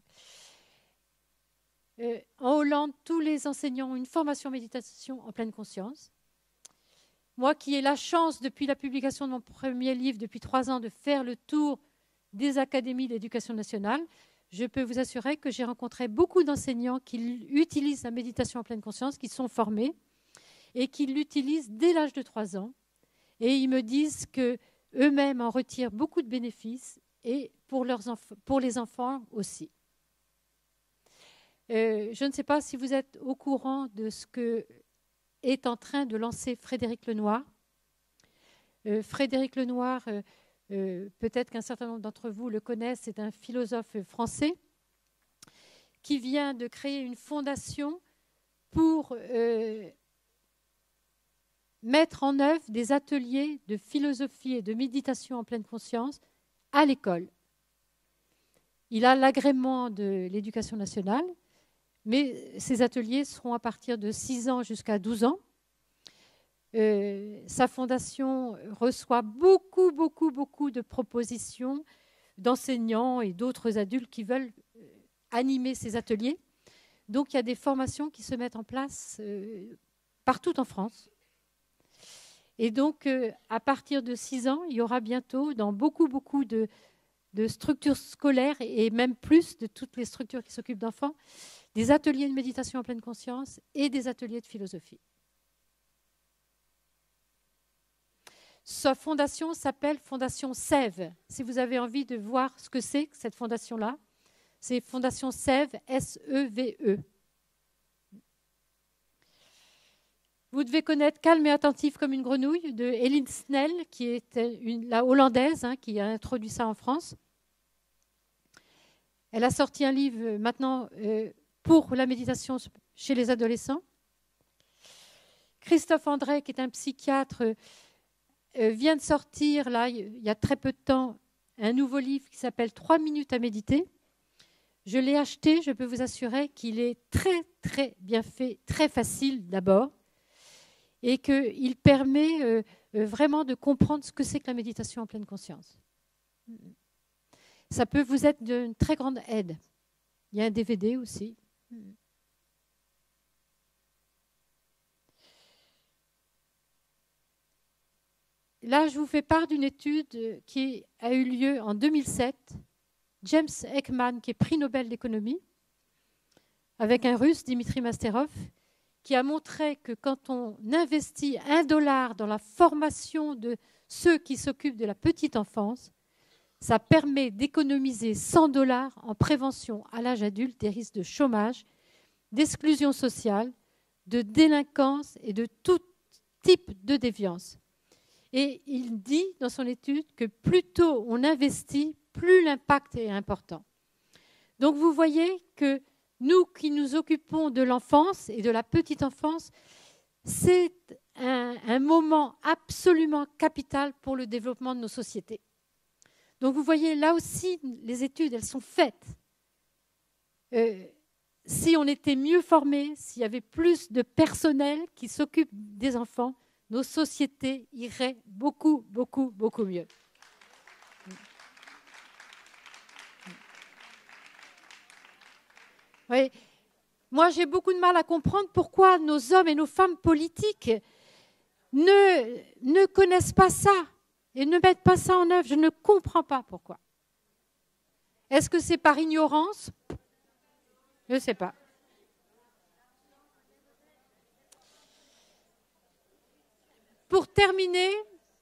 Speaker 1: Euh, en Hollande, tous les enseignants ont une formation méditation en pleine conscience. Moi qui ai la chance, depuis la publication de mon premier livre, depuis trois ans, de faire le tour des académies d'éducation nationale, je peux vous assurer que j'ai rencontré beaucoup d'enseignants qui utilisent la méditation en pleine conscience, qui sont formés et qui l'utilisent dès l'âge de trois ans. Et ils me disent qu'eux-mêmes en retirent beaucoup de bénéfices et pour, leurs enf- pour les enfants aussi. Euh, je ne sais pas si vous êtes au courant de ce que est en train de lancer Frédéric Lenoir. Euh, Frédéric Lenoir, euh, euh, peut-être qu'un certain nombre d'entre vous le connaissent, c'est un philosophe français qui vient de créer une fondation pour euh, mettre en œuvre des ateliers de philosophie et de méditation en pleine conscience à l'école. Il a l'agrément de l'Éducation nationale, mais ces ateliers seront à partir de six ans jusqu'à douze ans. Euh, sa fondation reçoit beaucoup, beaucoup, beaucoup de propositions d'enseignants et d'autres adultes qui veulent animer ces ateliers. Donc, il y a des formations qui se mettent en place euh, partout en France. Et donc, euh, à partir de six ans, il y aura bientôt dans beaucoup, beaucoup de, de structures scolaires et même plus de toutes les structures qui s'occupent d'enfants, des ateliers de méditation en pleine conscience et des ateliers de philosophie. Sa fondation s'appelle Fondation Sève. Si vous avez envie de voir ce que c'est, cette fondation-là, c'est Fondation Sève, S E V E. Vous devez connaître Calme et attentif comme une grenouille de Eline Snell, qui est une, la hollandaise hein, qui a introduit ça en France. Elle a sorti un livre maintenant euh, pour la méditation chez les adolescents. Christophe André, qui est un psychiatre, euh, vient de sortir, là, il y a très peu de temps, un nouveau livre qui s'appelle « Trois minutes à méditer ». Je l'ai acheté, je peux vous assurer qu'il est très, très bien fait, très facile d'abord, et qu'il permet euh, euh, vraiment de comprendre ce que c'est que la méditation en pleine conscience. Ça peut vous être d'une très grande aide. Il y a un D V D aussi. Là, je vous fais part d'une étude qui a eu lieu en deux mille sept. James Heckman, qui est prix Nobel d'économie, avec un Russe, Dimitri Masterov, qui a montré que quand on investit un dollar dans la formation de ceux qui s'occupent de la petite enfance, ça permet d'économiser cent dollars en prévention à l'âge adulte des risques de chômage d'exclusion sociale, de délinquance et de tout type de déviance. Et il dit dans son étude que plus tôt on investit, plus l'impact est important. Donc vous voyez que nous qui nous occupons de l'enfance et de la petite enfance, c'est un, un moment absolument capital pour le développement de nos sociétés. Donc vous voyez, là aussi, les études, elles sont faites. Euh, si on était mieux formés, s'il y avait plus de personnel qui s'occupe des enfants, nos sociétés iraient beaucoup, beaucoup, beaucoup mieux. Oui. Moi, j'ai beaucoup de mal à comprendre pourquoi nos hommes et nos femmes politiques ne, ne connaissent pas ça et ne mettent pas ça en œuvre. Je ne comprends pas pourquoi. Est-ce que c'est par ignorance? Je ne sais pas. Pour terminer,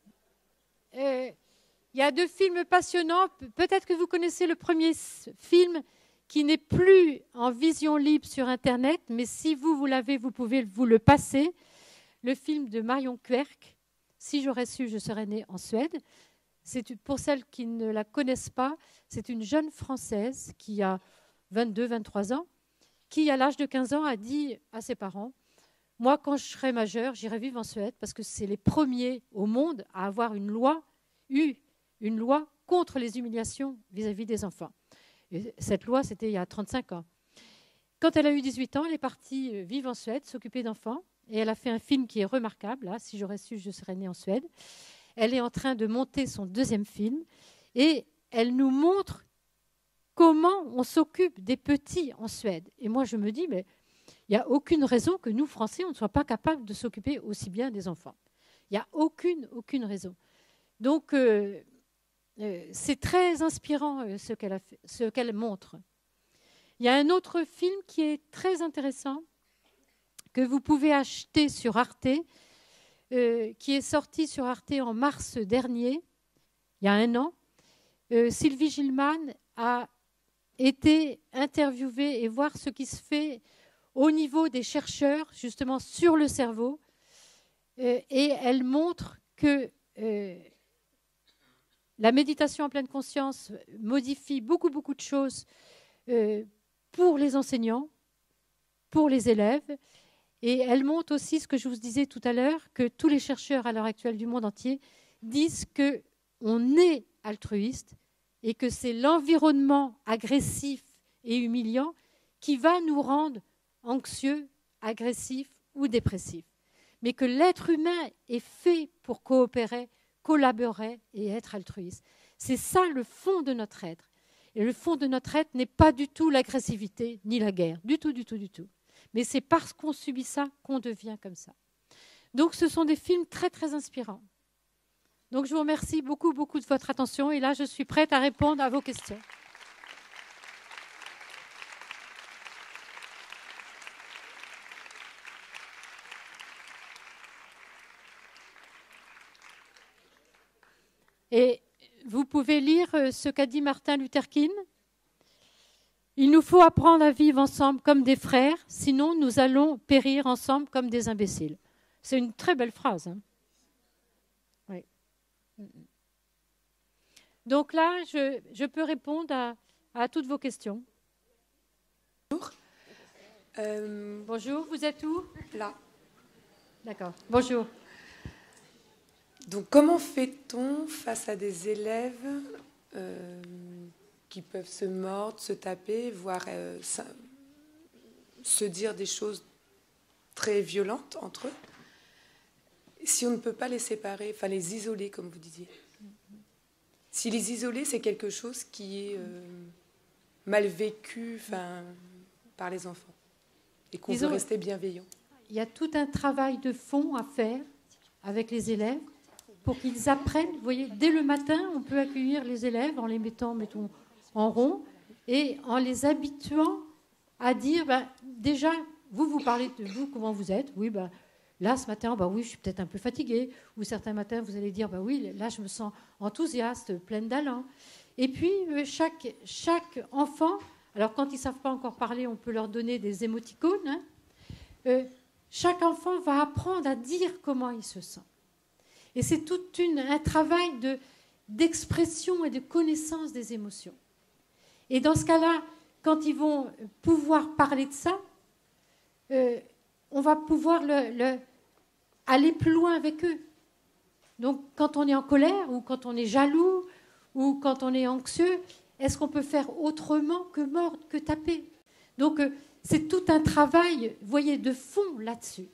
Speaker 1: euh, il y a deux films passionnants. Peut-être que vous connaissez le premier film qui n'est plus en vision libre sur Internet, mais si vous, vous l'avez, vous pouvez vous le passer. Le film de Marion Querc, « Si j'aurais su, je serais née en Suède ». C'est, pour celles qui ne la connaissent pas, c'est une jeune Française qui a vingt-deux, vingt-trois ans, qui, à l'âge de quinze ans, a dit à ses parents « Moi, quand je serai majeure, j'irai vivre en Suède parce que c'est les premiers au monde à avoir une loi, eu une loi contre les humiliations vis-à-vis des enfants. » Et cette loi, c'était il y a trente-cinq ans. Quand elle a eu dix-huit ans, elle est partie vivre en Suède, s'occuper d'enfants, et elle a fait un film qui est remarquable. Là, si j'aurais su, je serais née en Suède. Elle est en train de monter son deuxième film, et elle nous montre comment on s'occupe des petits en Suède. Et moi, je me dis, mais il n'y a aucune raison que nous, Français, on ne soit pas capables de s'occuper aussi bien des enfants. Il n'y a aucune, aucune raison. Donc, euh, euh, c'est très inspirant euh, ce qu'elle a fait, ce qu'elle montre. Il y a un autre film qui est très intéressant, que vous pouvez acheter sur Arte, euh, qui est sorti sur Arte en mars dernier, il y a un an. Euh, Sylvie Gilman a été interviewée et voir ce qui se fait au niveau des chercheurs, justement sur le cerveau, euh, et elle montre que euh, la méditation en pleine conscience modifie beaucoup, beaucoup de choses euh, pour les enseignants, pour les élèves, et elle montre aussi ce que je vous disais tout à l'heure, que tous les chercheurs à l'heure actuelle du monde entier disent qu'on est altruiste et que c'est l'environnement agressif et humiliant qui va nous rendre anxieux, agressifs ou dépressifs. Mais que l'être humain est fait pour coopérer, collaborer et être altruiste. C'est ça le fond de notre être. Et le fond de notre être n'est pas du tout l'agressivité ni la guerre, du tout, du tout, du tout. Mais c'est parce qu'on subit ça qu'on devient comme ça. Donc ce sont des films très, très inspirants. Donc je vous remercie beaucoup, beaucoup de votre attention. Et là, je suis prête à répondre à vos questions. Et vous pouvez lire ce qu'a dit Martin Luther King. Il nous faut apprendre à vivre ensemble comme des frères, sinon nous allons périr ensemble comme des imbéciles. C'est une très belle phrase. Hein. Oui. Donc là, je, je peux répondre à, à toutes vos questions.
Speaker 2: Bonjour. Euh,
Speaker 1: Bonjour, vous êtes où?
Speaker 2: Là.
Speaker 1: D'accord. Bonjour.
Speaker 2: Donc, comment fait-on face à des élèves euh, qui peuvent se mordre, se taper, voire euh, ça, se dire des choses très violentes entre eux, si on ne peut pas les séparer, enfin les isoler, comme vous disiez? Si les isoler, c'est quelque chose qui est euh, mal vécu enfin, par les enfants et qu'on veut rester bienveillant.
Speaker 1: Il y a tout un travail de fond à faire avec les élèves pour qu'ils apprennent. Vous voyez, dès le matin, on peut accueillir les élèves en les mettant, mettons, en rond et en les habituant à dire, ben, déjà, vous, vous parlez de vous, comment vous êtes. Oui, ben, là, ce matin, ben, oui, je suis peut-être un peu fatiguée. Ou certains matins, vous allez dire, ben, oui, là, je me sens enthousiaste, pleine d'allant. Et puis, chaque, chaque enfant Alors, quand ils ne savent pas encore parler, on peut leur donner des émoticônes. Hein. Euh, chaque enfant va apprendre à dire comment il se sent. Et c'est tout une, un travail de, d'expression et de connaissance des émotions. Et dans ce cas-là, quand ils vont pouvoir parler de ça, euh, on va pouvoir le, le, aller plus loin avec eux. Donc, quand on est en colère, ou quand on est jaloux, ou quand on est anxieux, est-ce qu'on peut faire autrement que mordre, que taper? Donc, euh, c'est tout un travail, vous voyez, de fond là-dessus.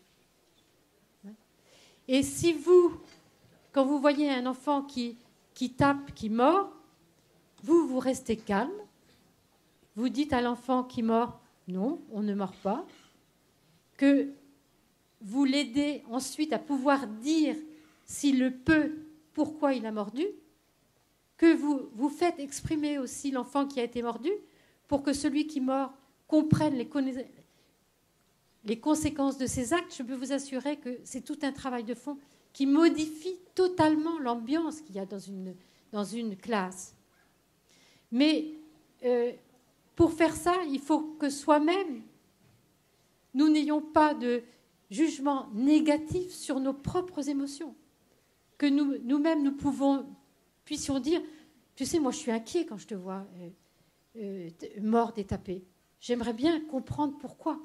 Speaker 1: Et si vous, quand vous voyez un enfant qui, qui tape, qui mord, vous, vous restez calme, vous dites à l'enfant qui mord, non, on ne mord pas, que vous l'aidez ensuite à pouvoir dire, s'il le peut, pourquoi il a mordu, que vous, vous faites exprimer aussi l'enfant qui a été mordu, pour que celui qui mord comprenne les, les conséquences de ses actes. Je peux vous assurer que c'est tout un travail de fond qui modifie totalement l'ambiance qu'il y a dans une, dans une classe. Mais euh, pour faire ça, il faut que soi-même, nous n'ayons pas de jugement négatif sur nos propres émotions. Que nous, nous-mêmes, nous pouvons, puissions dire, tu sais, moi, je suis inquiet quand je te vois euh, euh, mordre et taper. J'aimerais bien comprendre pourquoi.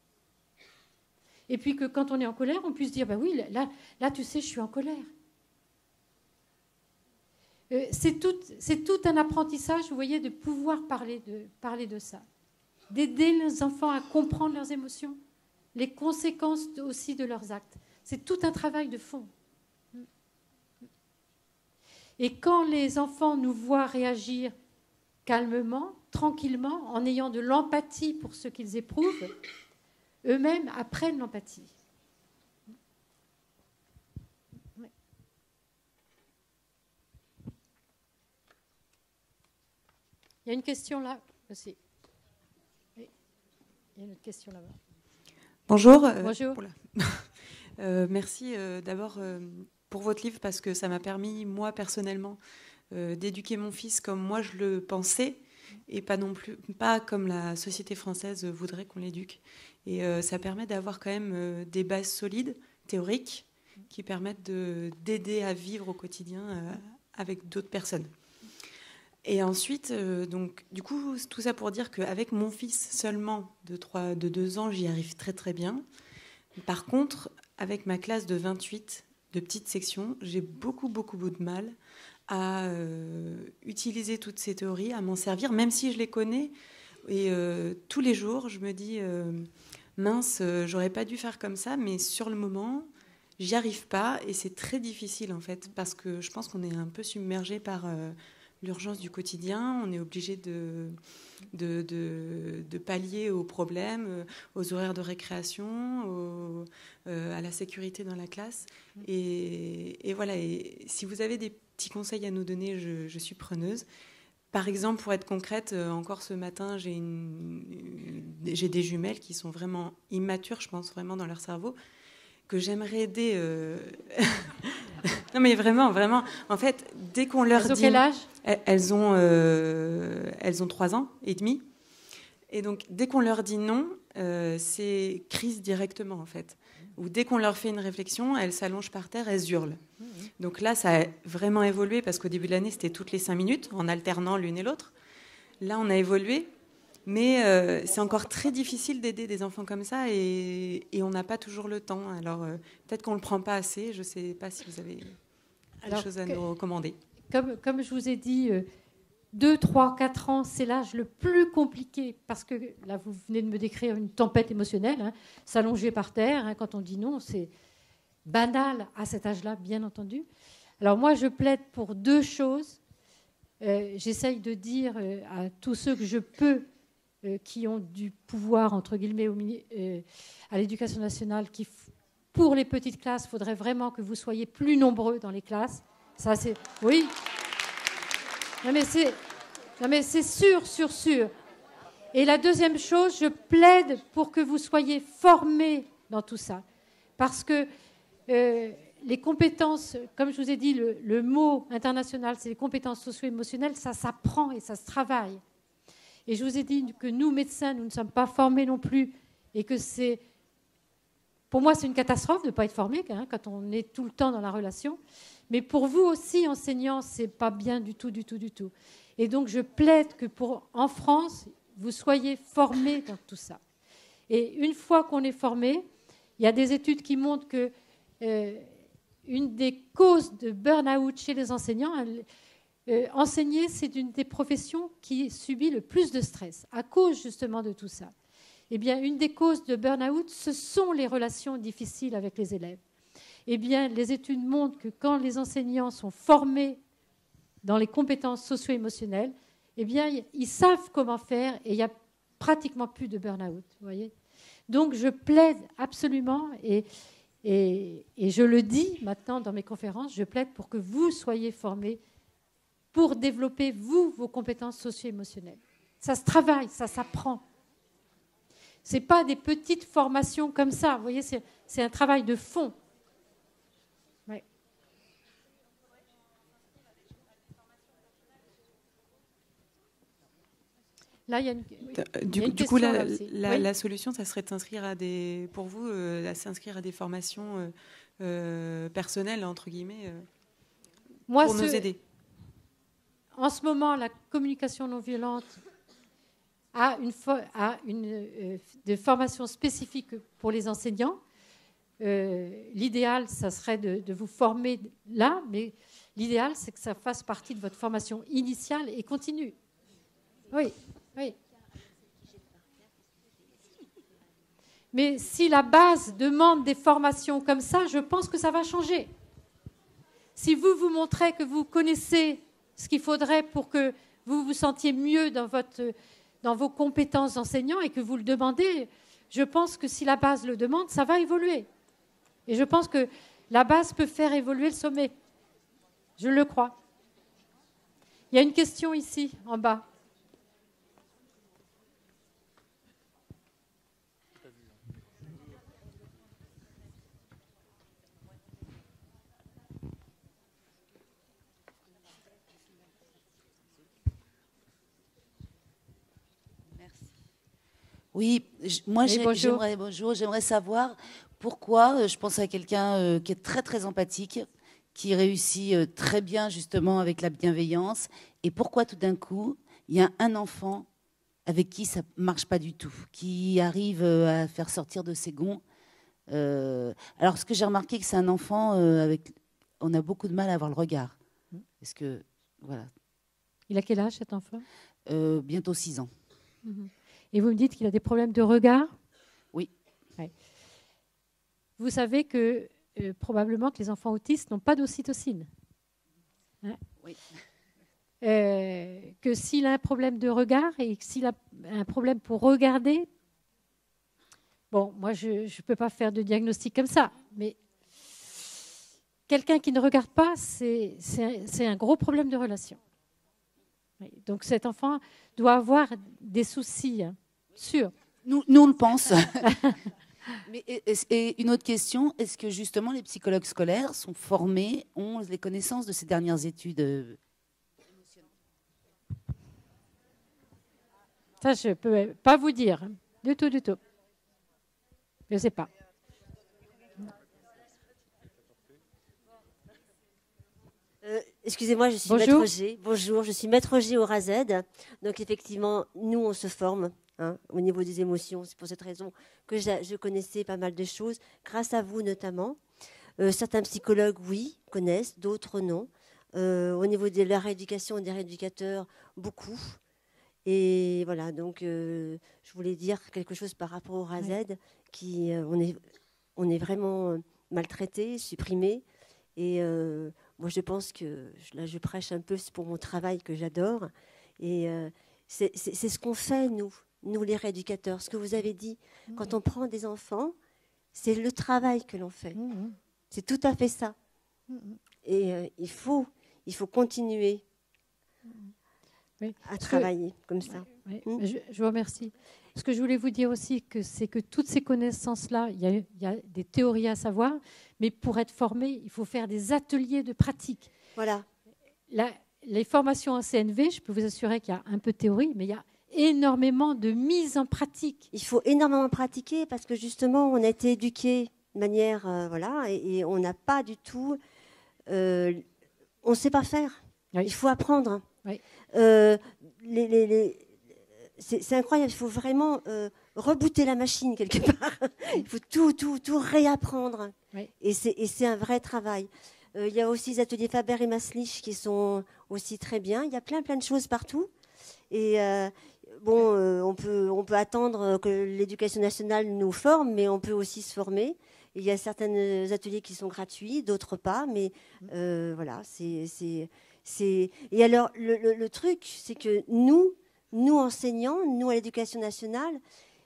Speaker 1: Et puis que quand on est en colère, on puisse dire, ben oui, là, là tu sais, je suis en colère. Euh, c'est, tout, c'est tout un apprentissage, vous voyez, de pouvoir parler de, parler de ça. D'aider les enfants à comprendre leurs émotions, les conséquences aussi de leurs actes. C'est tout un travail de fond. Et quand les enfants nous voient réagir calmement, tranquillement, en ayant de l'empathie pour ce qu'ils éprouvent, eux-mêmes apprennent l'empathie. Ouais. Il y a une question là aussi. Oui. Il y a une autre question là-bas.
Speaker 3: Bonjour. Euh,
Speaker 1: Bonjour.
Speaker 3: euh, merci euh, d'abord euh, pour votre livre parce que ça m'a permis, moi personnellement, euh, d'éduquer mon fils comme moi je le pensais et pas non plus, pas comme la société française voudrait qu'on l'éduque. Et euh, ça permet d'avoir quand même euh, des bases solides, théoriques, qui permettent de, d'aider à vivre au quotidien euh, avec d'autres personnes. Et ensuite, euh, donc, du coup, tout ça pour dire qu'avec mon fils seulement de, trois, de deux ans, j'y arrive très très bien. Par contre, avec ma classe de vingt-huit de petites sections, j'ai beaucoup beaucoup beaucoup de mal à euh, utiliser toutes ces théories, à m'en servir, même si je les connais. Et euh, tous les jours, je me dis, euh, mince, euh, j'aurais pas dû faire comme ça, mais sur le moment, j'y arrive pas. Et c'est très difficile, en fait, parce que je pense qu'on est un peu submergé par euh, l'urgence du quotidien. On est obligé de, de, de, de pallier aux problèmes, aux horaires de récréation, aux, euh, à la sécurité dans la classe. Et, et voilà, et si vous avez des petits conseils à nous donner, je, je suis preneuse. Par exemple, pour être concrète, encore ce matin, j'ai, une, j'ai des jumelles qui sont vraiment immatures, je pense vraiment dans leur cerveau, que j'aimerais aider. Euh... non, mais vraiment, vraiment. En fait, dès qu'on leur
Speaker 1: elles
Speaker 3: dit...
Speaker 1: Elles ont quel âge ?
Speaker 3: elles, elles ont, euh, elles ont trois ans et demi. Et donc, dès qu'on leur dit non, euh, c'est crise directement, en fait. Ou dès qu'on leur fait une réflexion, elles s'allongent par terre, elles hurlent. Donc là, ça a vraiment évolué parce qu'au début de l'année, c'était toutes les cinq minutes, en alternant l'une et l'autre. Là, on a évolué, mais euh, c'est encore très difficile d'aider des enfants comme ça et, et on n'a pas toujours le temps. Alors, euh, peut-être qu'on ne le prend pas assez. Je ne sais pas si vous avez
Speaker 1: Alors,
Speaker 3: des choses à
Speaker 1: que,
Speaker 3: nous recommander.
Speaker 1: Comme, comme je vous ai dit, euh, deux, trois, quatre ans, c'est l'âge le plus compliqué parce que là, vous venez de me décrire une tempête émotionnelle, hein, s'allonger par terre, hein, quand on dit non, c'est banal à cet âge-là, bien entendu. Alors moi, je plaide pour deux choses. Euh, j'essaye de dire euh, à tous ceux que je peux, euh, qui ont du pouvoir, entre guillemets, au, euh, à l'éducation nationale, qui, pour les petites classes, il faudrait vraiment que vous soyez plus nombreux dans les classes. Ça, c'est... Oui. Non, mais c'est, non, mais c'est sûr, sûr, sûr. Et la deuxième chose, je plaide pour que vous soyez formés dans tout ça. Parce que Euh, les compétences, comme je vous ai dit, le, le mot international, c'est les compétences socio-émotionnelles, ça s'apprend et ça se travaille. Et je vous ai dit que nous, médecins, nous ne sommes pas formés non plus et que c'est... Pour moi, c'est une catastrophe de ne pas être formé hein, quand on est tout le temps dans la relation. Mais pour vous aussi, enseignants, ce n'est pas bien du tout, du tout, du tout. Et donc, je plaide que pour, en France, vous soyez formés dans tout ça. Et une fois qu'on est formé, il y a des études qui montrent que euh, une des causes de burn-out chez les enseignants, euh, enseigner, c'est une des professions qui subit le plus de stress, à cause justement de tout ça. Eh bien, une des causes de burn-out, ce sont les relations difficiles avec les élèves. Eh bien, les études montrent que quand les enseignants sont formés dans les compétences socio-émotionnelles, eh bien, ils savent comment faire et il n'y a pratiquement plus de burn-out. Vous voyez ? Donc, je plaide absolument, et, et, et je le dis maintenant dans mes conférences, je plaide pour que vous soyez formés pour développer, vous, vos compétences socio-émotionnelles. Ça se travaille, ça s'apprend. Ce n'est pas des petites formations comme ça. Vous voyez, c'est, c'est un travail de fond. Ouais. Là, il y a une, oui,
Speaker 3: du,
Speaker 1: il y a une
Speaker 3: du coup, la, la,
Speaker 1: oui.
Speaker 3: la solution, ça serait de s'inscrire à des, pour vous, euh, à s'inscrire à des formations euh, euh, personnelles, entre guillemets, euh,
Speaker 1: Moi,
Speaker 3: pour
Speaker 1: ce,
Speaker 3: nous aider.
Speaker 1: En ce moment, la communication non violente a une, fo- a une euh, de formation spécifique pour les enseignants. Euh, l'idéal, ça serait de, de vous former là, mais l'idéal, c'est que ça fasse partie de votre formation initiale et continue. Oui, oui. Mais si la base demande des formations comme ça, je pense que ça va changer. Si vous vous montrez que vous connaissez ce qu'il faudrait pour que vous vous sentiez mieux dans, votre, dans vos compétences d'enseignant et que vous le demandez, je pense que si la base le demande, ça va évoluer. Et je pense que la base peut faire évoluer le sommet. Je le crois. Il y a une question ici, en bas.
Speaker 4: Oui, je, moi
Speaker 1: oui,
Speaker 4: j'ai,
Speaker 1: bonjour.
Speaker 4: j'aimerais, bonjour, j'aimerais savoir pourquoi, je pense à quelqu'un euh, qui est très très empathique, qui réussit euh, très bien justement avec la bienveillance, et pourquoi tout d'un coup, il y a un enfant avec qui ça ne marche pas du tout, qui arrive euh, à faire sortir de ses gonds. Euh, alors ce que j'ai remarqué, que c'est un enfant euh, avec... On a beaucoup de mal à avoir le regard. Est-ce que... Voilà.
Speaker 1: Il a quel âge cet enfant ?
Speaker 4: euh, Bientôt six ans.
Speaker 1: Mm-hmm. Et vous me dites qu'il a des problèmes de regard ?
Speaker 4: Oui.
Speaker 1: Ouais. Vous savez que euh, probablement que les enfants autistes n'ont pas d'ocytocine. Hein ? Oui. Euh, que s'il a un problème de regard et s'il a un problème pour regarder, bon, moi je ne peux pas faire de diagnostic comme ça, mais quelqu'un qui ne regarde pas, c'est, c'est, un, c'est un gros problème de relation. Donc cet enfant doit avoir des soucis, hein, sûrs.
Speaker 4: Nous, nous, on le pense. Mais, et, et une autre question, est-ce que justement les psychologues scolaires sont formés, ont les connaissances de ces dernières études ?
Speaker 1: Ça, je ne peux pas vous dire, hein, du tout, du tout. Je ne sais pas.
Speaker 5: Euh, excusez-moi, je suis
Speaker 1: Bonjour.
Speaker 5: Maître G. Bonjour, je suis Maître G au R A Z. Donc effectivement, nous, on se forme hein, au niveau des émotions. C'est pour cette raison que je connaissais pas mal de choses, grâce à vous notamment. Euh, certains psychologues, oui, connaissent, d'autres non. Euh, au niveau de la rééducation et des rééducateurs, beaucoup. Et voilà, donc euh, je voulais dire quelque chose par rapport au R A Z, oui. qui euh, on est, on est vraiment maltraité, supprimé. Et euh, moi, je pense que là, je prêche un peu pour mon travail que j'adore. Et euh, c'est, c'est, c'est ce qu'on fait, nous, nous les rééducateurs. Ce que vous avez dit, mmh. quand on prend des enfants, c'est le travail que l'on fait. Mmh. C'est tout à fait ça. Mmh. Et euh, il faut, il faut continuer oui. à travailler que, comme ça.
Speaker 1: Oui, mmh. je, je vous remercie. Ce que je voulais vous dire aussi, que c'est que toutes ces connaissances-là, il y a, il y a des théories à savoir, mais pour être formé, il faut faire des ateliers de pratique.
Speaker 5: Voilà.
Speaker 1: La, les formations en C N V, je peux vous assurer qu'il y a un peu de théorie, mais il y a énormément de mise en pratique.
Speaker 5: Il faut énormément pratiquer parce que justement, on a été éduqués de manière, euh, voilà, et, et on n'a pas du tout, euh, on ne sait pas faire.
Speaker 1: Oui.
Speaker 5: Il faut apprendre.
Speaker 1: Oui.
Speaker 5: Euh, les, les, les, c'est, c'est incroyable. Il faut vraiment euh, rebooter la machine quelque part. Il faut tout, tout, tout réapprendre.
Speaker 1: Oui.
Speaker 5: Et c'est, et c'est un vrai travail. Euh, il y a aussi les ateliers Faber et Maslich qui sont aussi très bien. Il y a plein, plein de choses partout. Et euh, bon, euh, on peut, on peut attendre que l'éducation nationale nous forme, mais on peut aussi se former. Et il y a certains ateliers qui sont gratuits, d'autres pas. Mais euh, voilà, c'est, c'est, c'est. Et alors, le, le, le truc, c'est que nous, nous enseignants, nous à l'éducation nationale,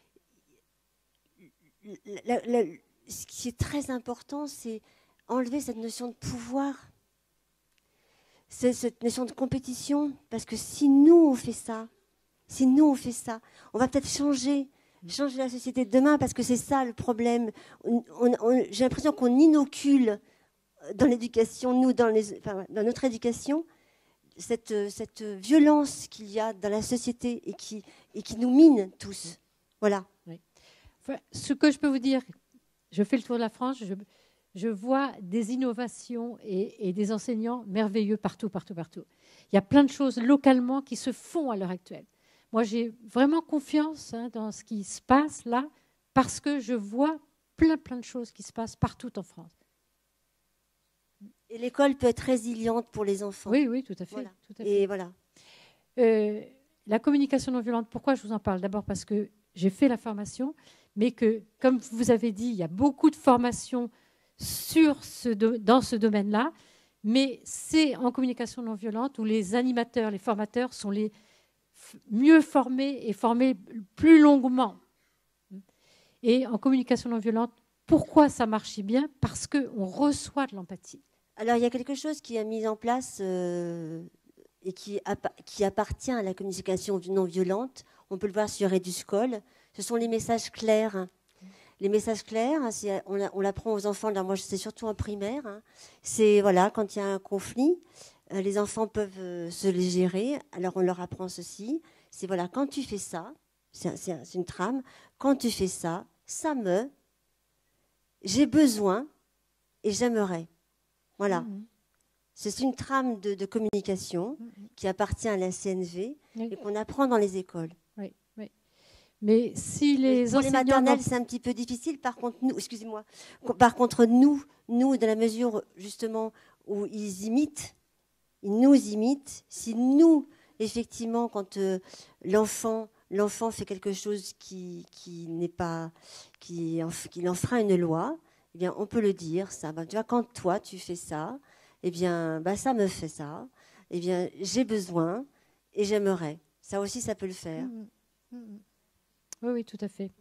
Speaker 5: la, la, ce qui est très important, c'est enlever cette notion de pouvoir. C'est cette notion de compétition, parce que si nous on fait ça, si nous on fait ça, on va peut-être changer, changer la société de demain, parce que c'est ça le problème. On, on, on, j'ai l'impression qu'on inocule dans l'éducation, nous, dans, les, enfin, dans notre éducation, cette, cette violence qu'il y a dans la société et qui, et qui nous mine tous. Voilà.
Speaker 1: Oui. Enfin, ce que je peux vous dire, je fais le tour de la France, je... Je vois des innovations et, et des enseignants merveilleux partout, partout, partout. Il y a plein de choses localement qui se font à l'heure actuelle. Moi, j'ai vraiment confiance hein, dans ce qui se passe là, parce que je vois plein, plein de choses qui se passent partout en France.
Speaker 5: Et l'école peut être résiliente pour les enfants.
Speaker 1: Oui, oui, tout à fait.
Speaker 5: Voilà.
Speaker 1: Tout à fait.
Speaker 5: Et voilà.
Speaker 1: Euh, la communication non violente, pourquoi je vous en parle? D'abord parce que j'ai fait la formation, mais que, comme vous avez dit, il y a beaucoup de formations sur ce, dans ce domaine-là, mais c'est en communication non violente où les animateurs, les formateurs sont les mieux formés et formés plus longuement. Et en communication non violente, pourquoi ça marche si bien? Parce qu'on reçoit de l'empathie.
Speaker 5: Alors, il y a quelque chose qui est mis en place euh, et qui, qui appartient à la communication non violente. On peut le voir sur EduSchool. Ce sont les messages clairs. Les messages clairs, c'est, on, on l'apprend aux enfants, là, moi c'est surtout en primaire, hein. C'est voilà, quand il y a un conflit, euh, les enfants peuvent euh, se les gérer, alors on leur apprend ceci, c'est voilà, quand tu fais ça, c'est, c'est, c'est une trame, quand tu fais ça, ça me, j'ai besoin et j'aimerais. Voilà. Mmh. C'est une trame de, de communication mmh. qui appartient à la C N V oui. et qu'on apprend dans les écoles.
Speaker 1: Oui, oui. Mais si les
Speaker 5: pour les maternelles, c'est un petit peu difficile. Par contre, nous, excusez-moi. Par contre, nous, nous, dans la mesure justement où ils imitent, ils nous imitent. Si nous, effectivement, quand euh, l'enfant, l'enfant fait quelque chose qui, qui n'est pas, qui, qui enfreint une loi, eh bien, on peut le dire. Ça, ben, tu vois, quand toi tu fais ça, eh bien, ben, ça me fait ça. Eh bien, j'ai besoin et j'aimerais. Ça aussi, ça peut le faire.
Speaker 1: Mmh, mmh. Oui, oui, tout à fait.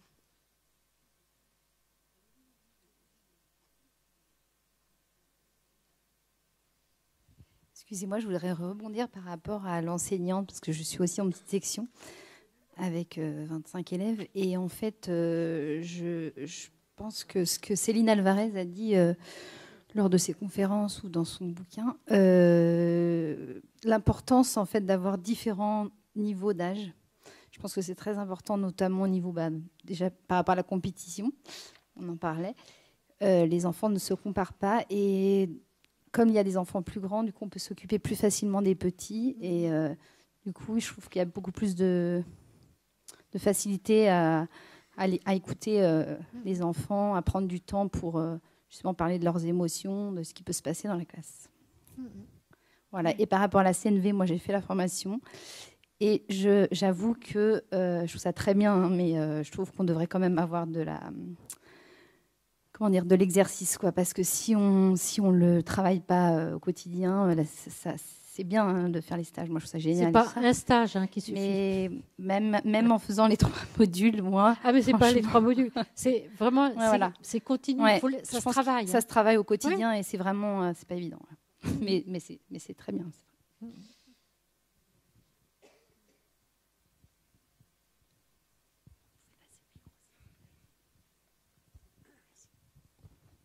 Speaker 6: Excusez-moi, je voudrais rebondir par rapport à l'enseignante, parce que je suis aussi en petite section avec euh, vingt-cinq élèves. Et en fait, euh, je, je pense que ce que Céline Alvarez a dit euh, lors de ses conférences ou dans son bouquin, euh, l'importance en fait d'avoir différents niveaux d'âge. Je pense que c'est très important, notamment au niveau, bah, déjà par rapport à la compétition, on en parlait. Euh, les enfants ne se comparent pas et comme il y a des enfants plus grands, du coup, on peut s'occuper plus facilement des petits. Et euh, du coup, je trouve qu'il y a beaucoup plus de, de facilité à, à, les, à écouter euh, les enfants, à prendre du temps pour euh, justement parler de leurs émotions, de ce qui peut se passer dans la classe. Voilà. Et par rapport à la C N V, moi, j'ai fait la formation. Et je, j'avoue que euh, je trouve ça très bien, hein, mais euh, je trouve qu'on devrait quand même avoir de la, comment dire, de l'exercice, quoi. Parce que si on si on le travaille pas euh, au quotidien, là, ça, c'est bien hein, de faire les stages. Moi, je trouve ça génial.
Speaker 1: C'est pas un stage hein, qui suffit.
Speaker 6: Mais même même en faisant les trois modules, moi.
Speaker 1: Ah mais c'est pas les trois modules. C'est vraiment
Speaker 6: ouais,
Speaker 1: c'est,
Speaker 6: voilà.
Speaker 1: c'est continu.
Speaker 6: Ouais,
Speaker 1: faut le, ça se travaille.
Speaker 6: Ça
Speaker 1: hein.
Speaker 6: se travaille au quotidien ouais. Et c'est vraiment euh, c'est pas évident. mais mais c'est mais c'est très bien. C'est vrai.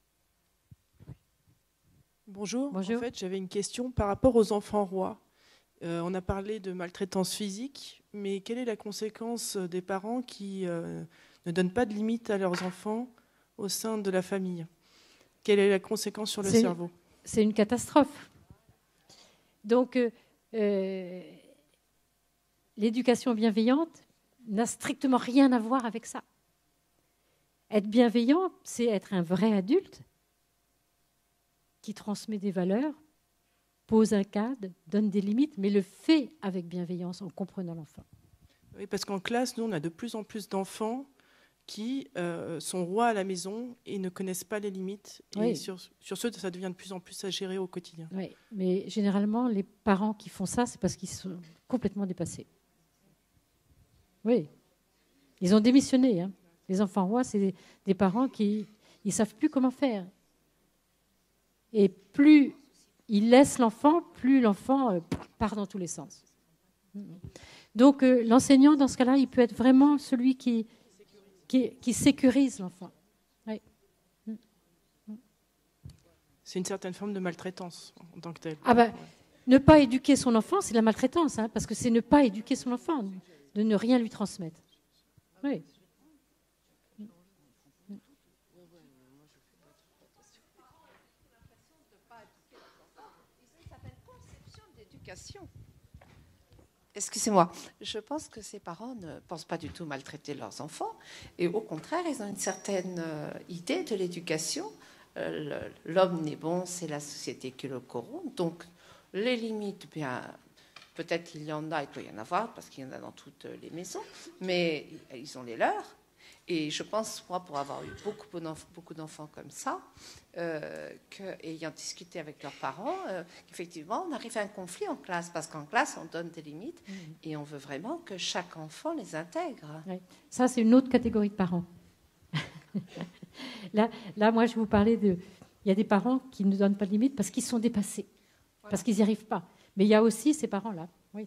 Speaker 7: Bonjour.
Speaker 1: Bonjour.
Speaker 7: En fait, j'avais une question par rapport aux enfants rois. Euh, on a parlé de maltraitance physique, mais quelle est la conséquence des parents qui euh, ne donnent pas de limite à leurs enfants au sein de la famille? Quelle est la conséquence sur le
Speaker 1: C'est-
Speaker 7: cerveau?
Speaker 1: C'est une catastrophe. Donc, euh, euh, l'éducation bienveillante n'a strictement rien à voir avec ça. Être bienveillant, c'est être un vrai adulte qui transmet des valeurs, pose un cadre, donne des limites, mais le fait avec bienveillance, en comprenant l'enfant.
Speaker 7: Oui, parce qu'en classe, nous, on a de plus en plus d'enfants qui euh, sont rois à la maison et ne connaissent pas les limites. Et
Speaker 1: Oui.
Speaker 7: sur, sur ce, ça devient de plus en plus à gérer au quotidien.
Speaker 1: Oui, mais généralement, les parents qui font ça, c'est parce qu'ils sont complètement dépassés. Oui, ils ont démissionné. Hein. Les enfants rois, c'est des, des parents qui ne savent plus comment faire. Et plus ils laissent l'enfant, plus l'enfant euh, part dans tous les sens. Donc euh, l'enseignant, dans ce cas-là, il peut être vraiment celui qui, qui, qui sécurise l'enfant. Oui.
Speaker 7: C'est une certaine forme de maltraitance en tant que telle.
Speaker 1: Ah ben, ne pas éduquer son enfant, c'est la maltraitance, hein, parce que c'est ne pas éduquer son enfant, de ne rien lui transmettre. Oui.
Speaker 8: Excusez-moi, je pense que ces parents ne pensent pas du tout maltraiter leurs enfants et au contraire, ils ont une certaine euh, idée de l'éducation. Euh, le- L'homme n'est bon, c'est la société qui le corrompt. Donc, les limites, bien, peut-être il y en a, il doit y en avoir parce qu'il y en a dans toutes les maisons, mais ils ont les leurs. Et je pense, moi, pour avoir eu beaucoup, d'enf- beaucoup d'enfants comme ça, euh, que, ayant discuté avec leurs parents, euh, qu'effectivement, on arrive à un conflit en classe, parce qu'en classe, on donne des limites et on veut vraiment que chaque enfant les intègre.
Speaker 1: Oui. Ça, c'est une autre catégorie de parents. là, là, moi, je vous parlais de... Il y a des parents qui ne donnent pas de limite parce qu'ils sont dépassés,
Speaker 8: Voilà.
Speaker 1: parce qu'ils n'y arrivent pas. Mais il y a aussi ces parents-là. Oui.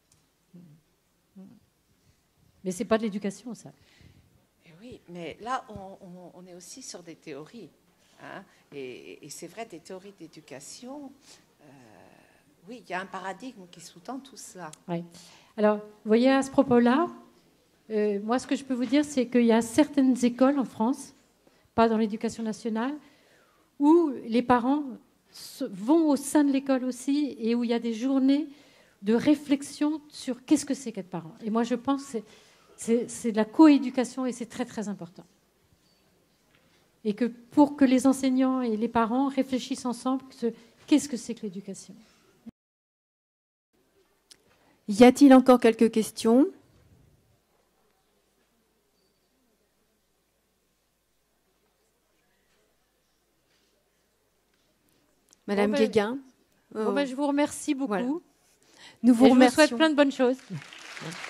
Speaker 1: Mais ce n'est pas de l'éducation, ça.
Speaker 8: Et oui, mais là, on, on- on est aussi sur des théories. Hein, et et c'est vrai, des théories d'éducation. euh, oui, il y a un paradigme qui sous-tend tout cela.
Speaker 1: Ouais. Alors, vous voyez, à ce propos-là, euh, moi, ce que je peux vous dire, c'est qu'il y a certaines écoles en France, pas dans l'éducation nationale, où les parents se- vont au sein de l'école aussi et où il y a des journées de réflexion sur qu'est-ce que c'est qu'être parent. Et moi, je pense que c'est, c'est, c'est de la coéducation et c'est très, très important. Et que pour que les enseignants et les parents réfléchissent ensemble, ce- qu'est-ce que c'est que l'éducation ?
Speaker 9: Y a-t-il encore quelques questions? Madame
Speaker 1: Bon ben-
Speaker 9: Guéguin.
Speaker 1: Bon, ben, je vous remercie beaucoup.
Speaker 9: Voilà. Nous
Speaker 1: Et
Speaker 9: vous
Speaker 1: je vous
Speaker 9: remercions.
Speaker 1: souhaite plein de bonnes choses.